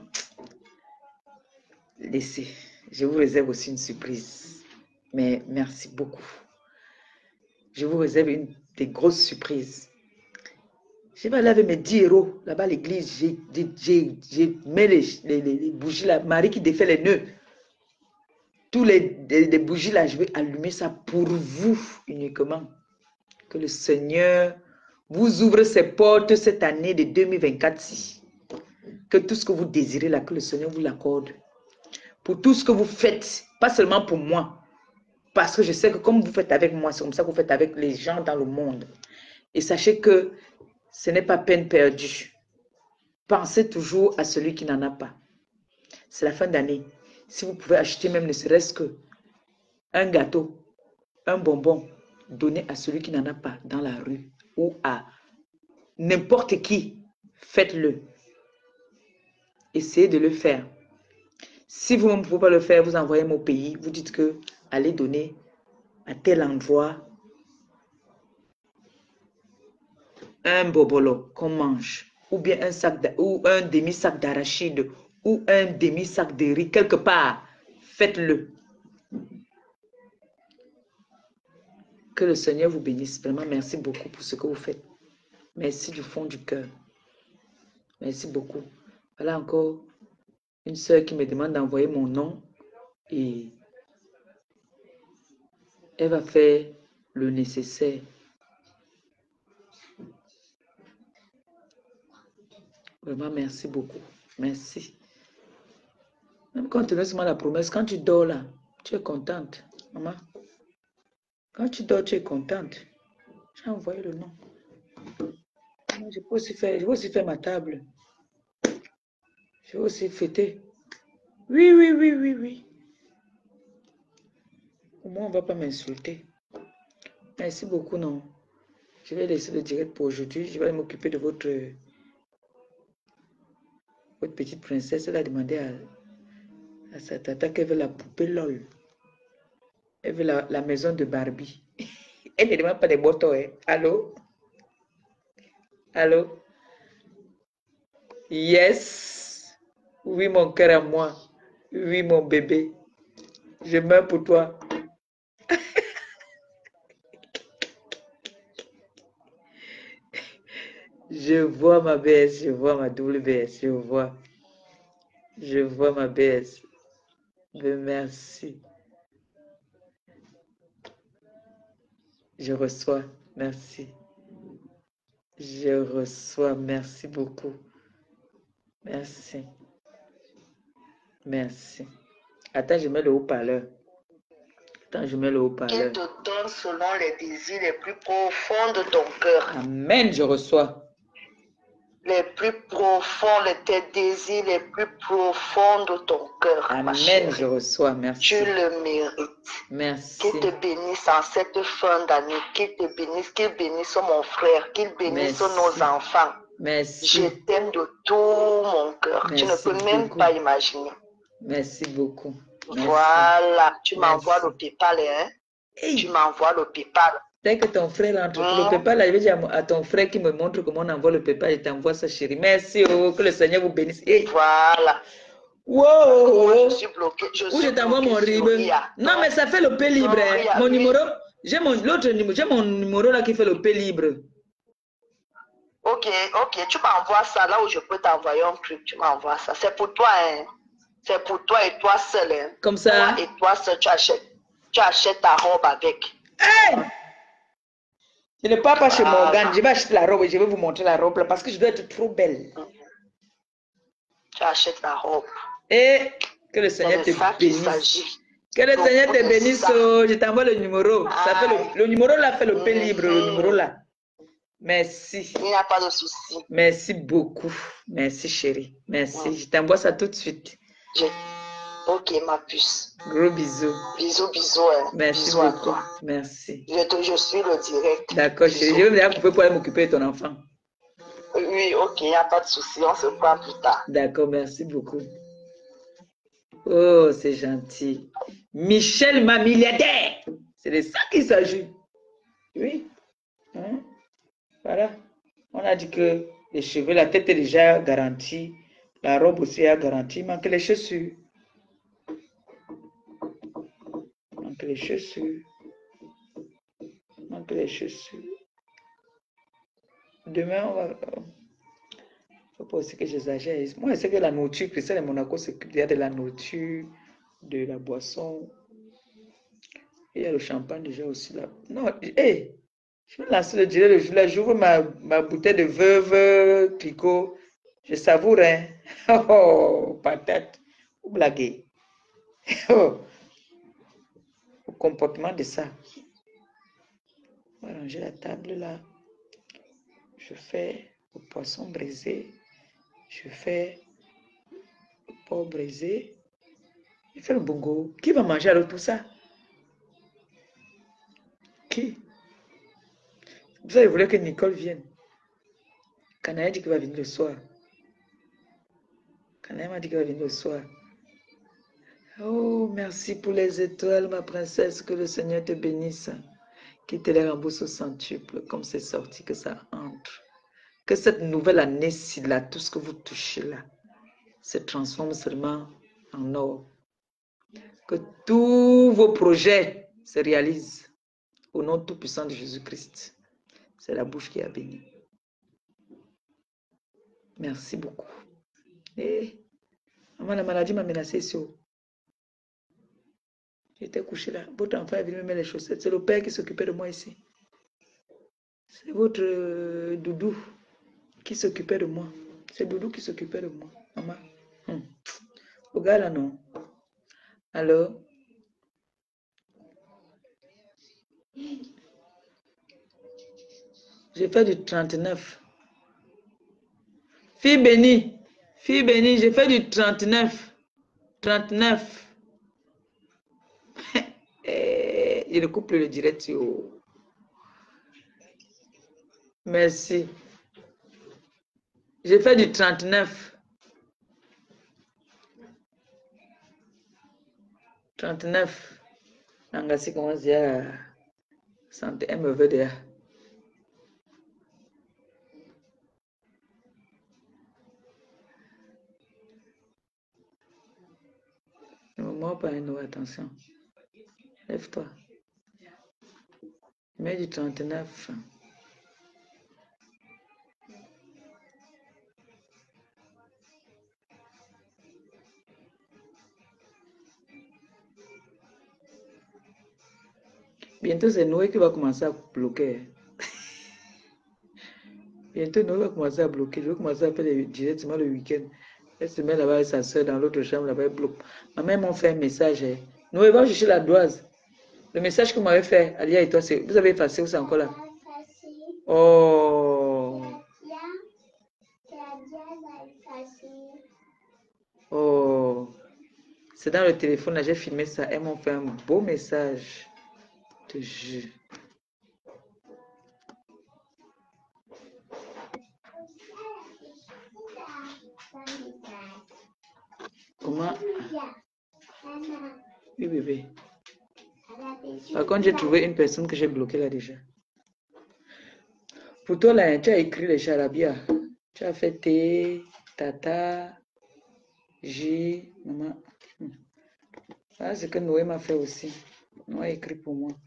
Laissez. Je vous réserve aussi une surprise. Mais merci beaucoup. Je vous réserve une des grosses surprises. Je vais aller avec mes 10 euros là-bas à l'église. J'ai mis les bougies là. Marie qui défait les nœuds. Tous les bougies là, je vais allumer ça pour vous uniquement. Que le Seigneur vous ouvre ses portes cette année de 2024-ci. Que tout ce que vous désirez là, que le Seigneur vous l'accorde. Pour tout ce que vous faites, pas seulement pour moi. Parce que je sais que comme vous faites avec moi, c'est comme ça que vous faites avec les gens dans le monde. Et sachez que ce n'est pas peine perdue. Pensez toujours à celui qui n'en a pas. C'est la fin d'année. Si vous pouvez acheter même ne serait-ce que un gâteau, un bonbon, donner à celui qui n'en a pas dans la rue ou à n'importe qui, faites-le. Essayez de le faire. Si vous ne pouvez pas le faire, vous envoyez mon pays, vous dites que allez donner à tel endroit un bobolo qu'on mange, ou bien un sac ou un demi-sac d'arachide, ou un demi-sac de riz, quelque part. Faites-le. Que le Seigneur vous bénisse. Vraiment, merci beaucoup pour ce que vous faites. Merci du fond du cœur. Merci beaucoup. Voilà encore une sœur qui me demande d'envoyer mon nom et elle va faire le nécessaire. Vraiment, merci beaucoup. Merci. Même quand tu laisses moi la promesse, quand tu dors là, tu es contente. Maman, quand tu dors, tu es contente. J'ai envoyé le nom. Je peux aussi faire ma table. Je vais aussi fêter. Oui. Au moins, on ne va pas m'insulter. Merci beaucoup, non. Je vais laisser le direct pour aujourd'hui. Je vais m'occuper de votre petite princesse. Elle a demandé à sa tata qu'elle veut la poupée LOL. Elle veut la maison de Barbie. Elle ne demande pas des bottons. Hein. Allô? Allô? Yes. Oui, mon cœur à moi. Oui, mon bébé. Je meurs pour toi. Je vois ma BS, je vois ma double BS, je vois ma BS. Merci. Je reçois, merci. Je reçois, merci beaucoup. Merci. Merci. Attends, je mets le haut-parleur. Qu'il te donne selon les désirs les plus profonds de ton cœur. Amen, je reçois. Les plus profonds, tes désirs les plus profonds de ton cœur. Amen, je reçois, merci. Tu le mérites. Merci. Qu'il te bénisse en cette fin d'année. Qu'il te bénisse, qu'il bénisse mon frère, qu'il bénisse nos enfants. Merci. Je t'aime de tout mon cœur. Tu ne peux même pas imaginer. Merci beaucoup. Merci. Voilà, tu m'envoies le PayPal, hein? Hey. Tu m'envoies le PayPal. Dès que ton frère entre le PayPal, je vais dire à ton frère qui me montre comment on envoie le PayPal, je t'envoie ça, chérie. Merci, que le Seigneur vous bénisse. Hey. Voilà. Wow. Moi, je suis bloqué. Ou je t'envoie mon RIB. Non, mais ça fait le paie libre. Hein. Mon numéro, j'ai mon numéro là qui fait le paie libre. Ok, tu m'envoies ça là où je peux t'envoyer un truc. Tu m'envoies ça. C'est pour toi, hein? C'est pour toi et toi seul. Hein. Comme ça. Toi et toi seul, tu achètes ta robe avec. Hey! Je ne pars pas chez Morgane. Je vais acheter la robe et je vais vous montrer la robe là parce que je dois être trop belle. Tu achètes la robe. Et que le Seigneur te bénisse. Que le Seigneur te bénisse. Je t'envoie le numéro. Ça fait le numéro là fait le pain libre. Le numéro là. Merci. Il n'y a pas de souci. Merci beaucoup. Merci chérie. Merci. Je t'envoie ça tout de suite. Ok, ma puce. Gros bisous. Bisous, bisous. Hein. Merci bisous beaucoup. à toi. Merci. Je suis le direct. D'accord, chérie. Je vais venir couper pour aller m'occuper de ton enfant. Oui, ok, il n'y a pas de souci. On se voit plus tard. D'accord, merci beaucoup. Oh, c'est gentil. Michel, ma milliardaire. C'est de ça qu'il s'agit. Oui. Hein? Voilà. On a dit que les cheveux, la tête est déjà garantie. La robe aussi est garantie. Il manque les chaussures. Il manque les chaussures. Il manque les chaussures. Demain, on va... Il ne faut pas aussi que j'exagère. Moi, je sais que la nourriture, Christelle et Monaco, c'est qu'il y a de la nourriture, de la boisson. Et il y a le champagne déjà aussi là. Non, hey, je vais lancer le direct le jour là. J'ouvre ma bouteille de veuve Clicquot. Je savoure, hein. Oh, patate. Vous blaguez. Oh. Au comportement de ça. On va ranger la table là. Je fais le poisson brisé. Je fais le porc brisé. Je fais le bongo. Qui va manger alors tout ça? Qui? Vous avez voulu que Nicole vienne. Canaï dit qu'il va venir le soir. Canaï m'a dit qu'il va venir le soir. Oh, merci pour les étoiles, ma princesse. Que le Seigneur te bénisse. Qu'il te les rembourse au centuple, comme c'est sorti, que ça entre. Que cette nouvelle année-ci, là, tout ce que vous touchez là, se transforme seulement en or. Que tous vos projets se réalisent au nom tout-puissant de Jésus-Christ. C'est la bouche qui a béni. Merci beaucoup. Et maman, la maladie m'a menacé ici. J'étais couché là. Votre enfant est venu me mettre les chaussettes. C'est le père qui s'occupait de moi ici. C'est votre doudou qui s'occupait de moi. C'est Doudou qui s'occupait de moi. Maman. Au gars là, non. Alors? J'ai fait du 39. Fille bénie, j'ai fait du 39. 39. Je ne coupe plus le direct. Merci. J'ai fait du 39. 39. Nangasi commence à santé. Elle me veut déjà. Ne me mords pas, nous, attention. Lève-toi. Mets du 39. Bientôt, c'est Noé qui va commencer à bloquer. Bientôt, Noé va commencer à bloquer. Je vais commencer à faire directement le week-end. Elle se met là-bas avec sa soeur dans l'autre chambre, là-bas, elle bloque. Ma mère m'a fait un message. Noé, va chercher la doise. Le message que m'avait fait, Alia et toi, vous avez effacé ou c'est encore là? Oh. Oh. C'est dans le téléphone, là, j'ai filmé ça. Elles m'ont fait un beau message. Je te jure. Comment? Oui, bébé. Par contre, j'ai trouvé une personne que j'ai bloquée là déjà. Pour toi, là, tu as écrit les charabia. Tu as fait T, Tata, J, maman. Ah, c'est ce que Noé m'a fait aussi. Noé a écrit pour moi.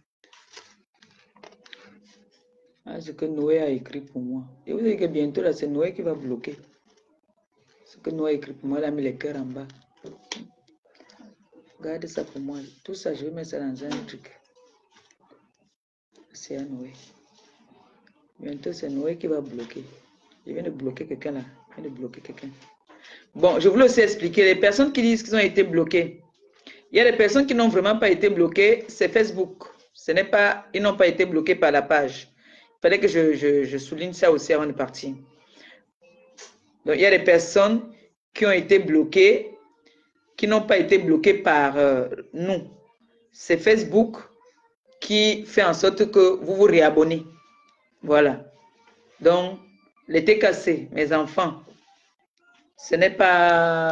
Ah, ce que Noé a écrit pour moi. Et vous savez que bientôt, là, c'est Noé qui va bloquer. Ce que Noé a écrit pour moi, il a mis les cœurs en bas. Garde ça pour moi. Tout ça, je vais mettre ça dans un truc. C'est à Noé. Bientôt, c'est Noé qui va bloquer. Je viens de bloquer quelqu'un là. Je viens de bloquer quelqu'un. Bon, je voulais aussi expliquer. Les personnes qui disent qu'ils ont été bloqués. Il y a des personnes qui n'ont vraiment pas été bloquées. C'est Facebook. Ce n'est pas, ils n'ont pas été bloqués par la page. Il fallait que je souligne ça aussi avant de partir. Donc, il y a des personnes qui ont été bloquées, qui n'ont pas été bloquées par nous. C'est Facebook qui fait en sorte que vous vous réabonnez. Voilà. Donc, les TKC, mes enfants, ce n'est pas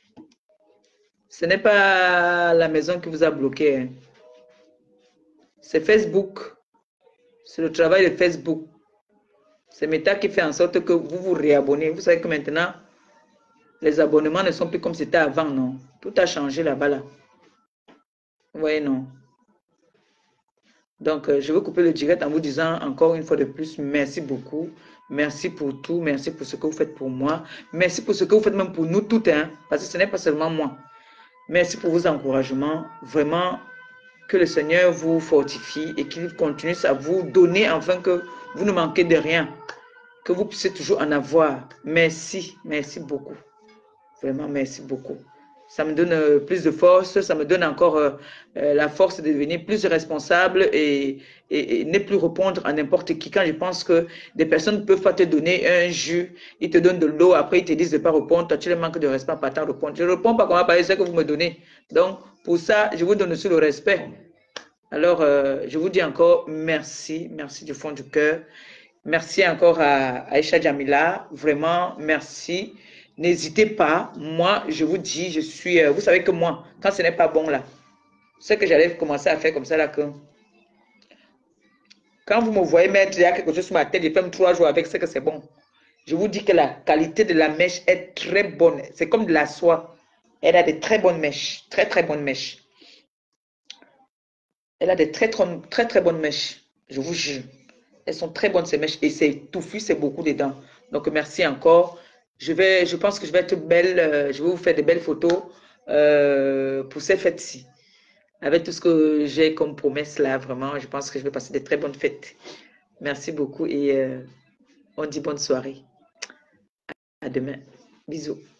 la maison qui vous a bloqué. Hein. C'est Facebook. C'est le travail de Facebook. C'est Meta qui fait en sorte que vous vous réabonnez. Vous savez que maintenant, les abonnements ne sont plus comme c'était avant, non? Tout a changé là-bas, là. Vous voyez, non? Donc, je veux couper le direct en vous disant encore une fois de plus, merci beaucoup. Merci pour tout. Merci pour ce que vous faites pour moi. Merci pour ce que vous faites même pour nous toutes, hein, parce que ce n'est pas seulement moi. Merci pour vos encouragements. Vraiment, que le Seigneur vous fortifie et qu'il continue à vous donner afin que vous ne manquez de rien. Que vous puissiez toujours en avoir. Merci. Merci beaucoup. Vraiment, merci beaucoup. Ça me donne plus de force, ça me donne encore la force de devenir plus responsable et ne plus répondre à n'importe qui. Quand je pense que des personnes ne peuvent pas te donner un jus, ils te donnent de l'eau, après ils te disent de ne pas répondre, toi tu le manques de respect en partant répondre. Je ne réponds pas comment parler ce que vous me donnez. Donc, pour ça, je vous donne aussi le respect. Alors, je vous dis encore merci, merci du fond du cœur. Merci encore à Aïcha Jamila, vraiment merci. N'hésitez pas, moi je vous dis, je suis, vous savez que moi, quand ce n'est pas bon là, ce que j'allais commencer à faire comme ça là, que quand vous me voyez mettre il y a quelque chose sur ma tête, je fais 3 jours avec ce que c'est bon. Je vous dis que la qualité de la mèche est très bonne, c'est comme de la soie. Elle a de très bonnes mèches, très très bonnes mèches. Elle a de très bonnes mèches, je vous jure. Elles sont très bonnes ces mèches et c'est touffu, c'est beaucoup dedans. Donc merci encore. Je pense que je vais être belle, je vais vous faire de belles photos pour ces fêtes-ci. Avec tout ce que j'ai comme promesse là, vraiment, je pense que je vais passer de très bonnes fêtes. Merci beaucoup et on dit bonne soirée. À demain. Bisous.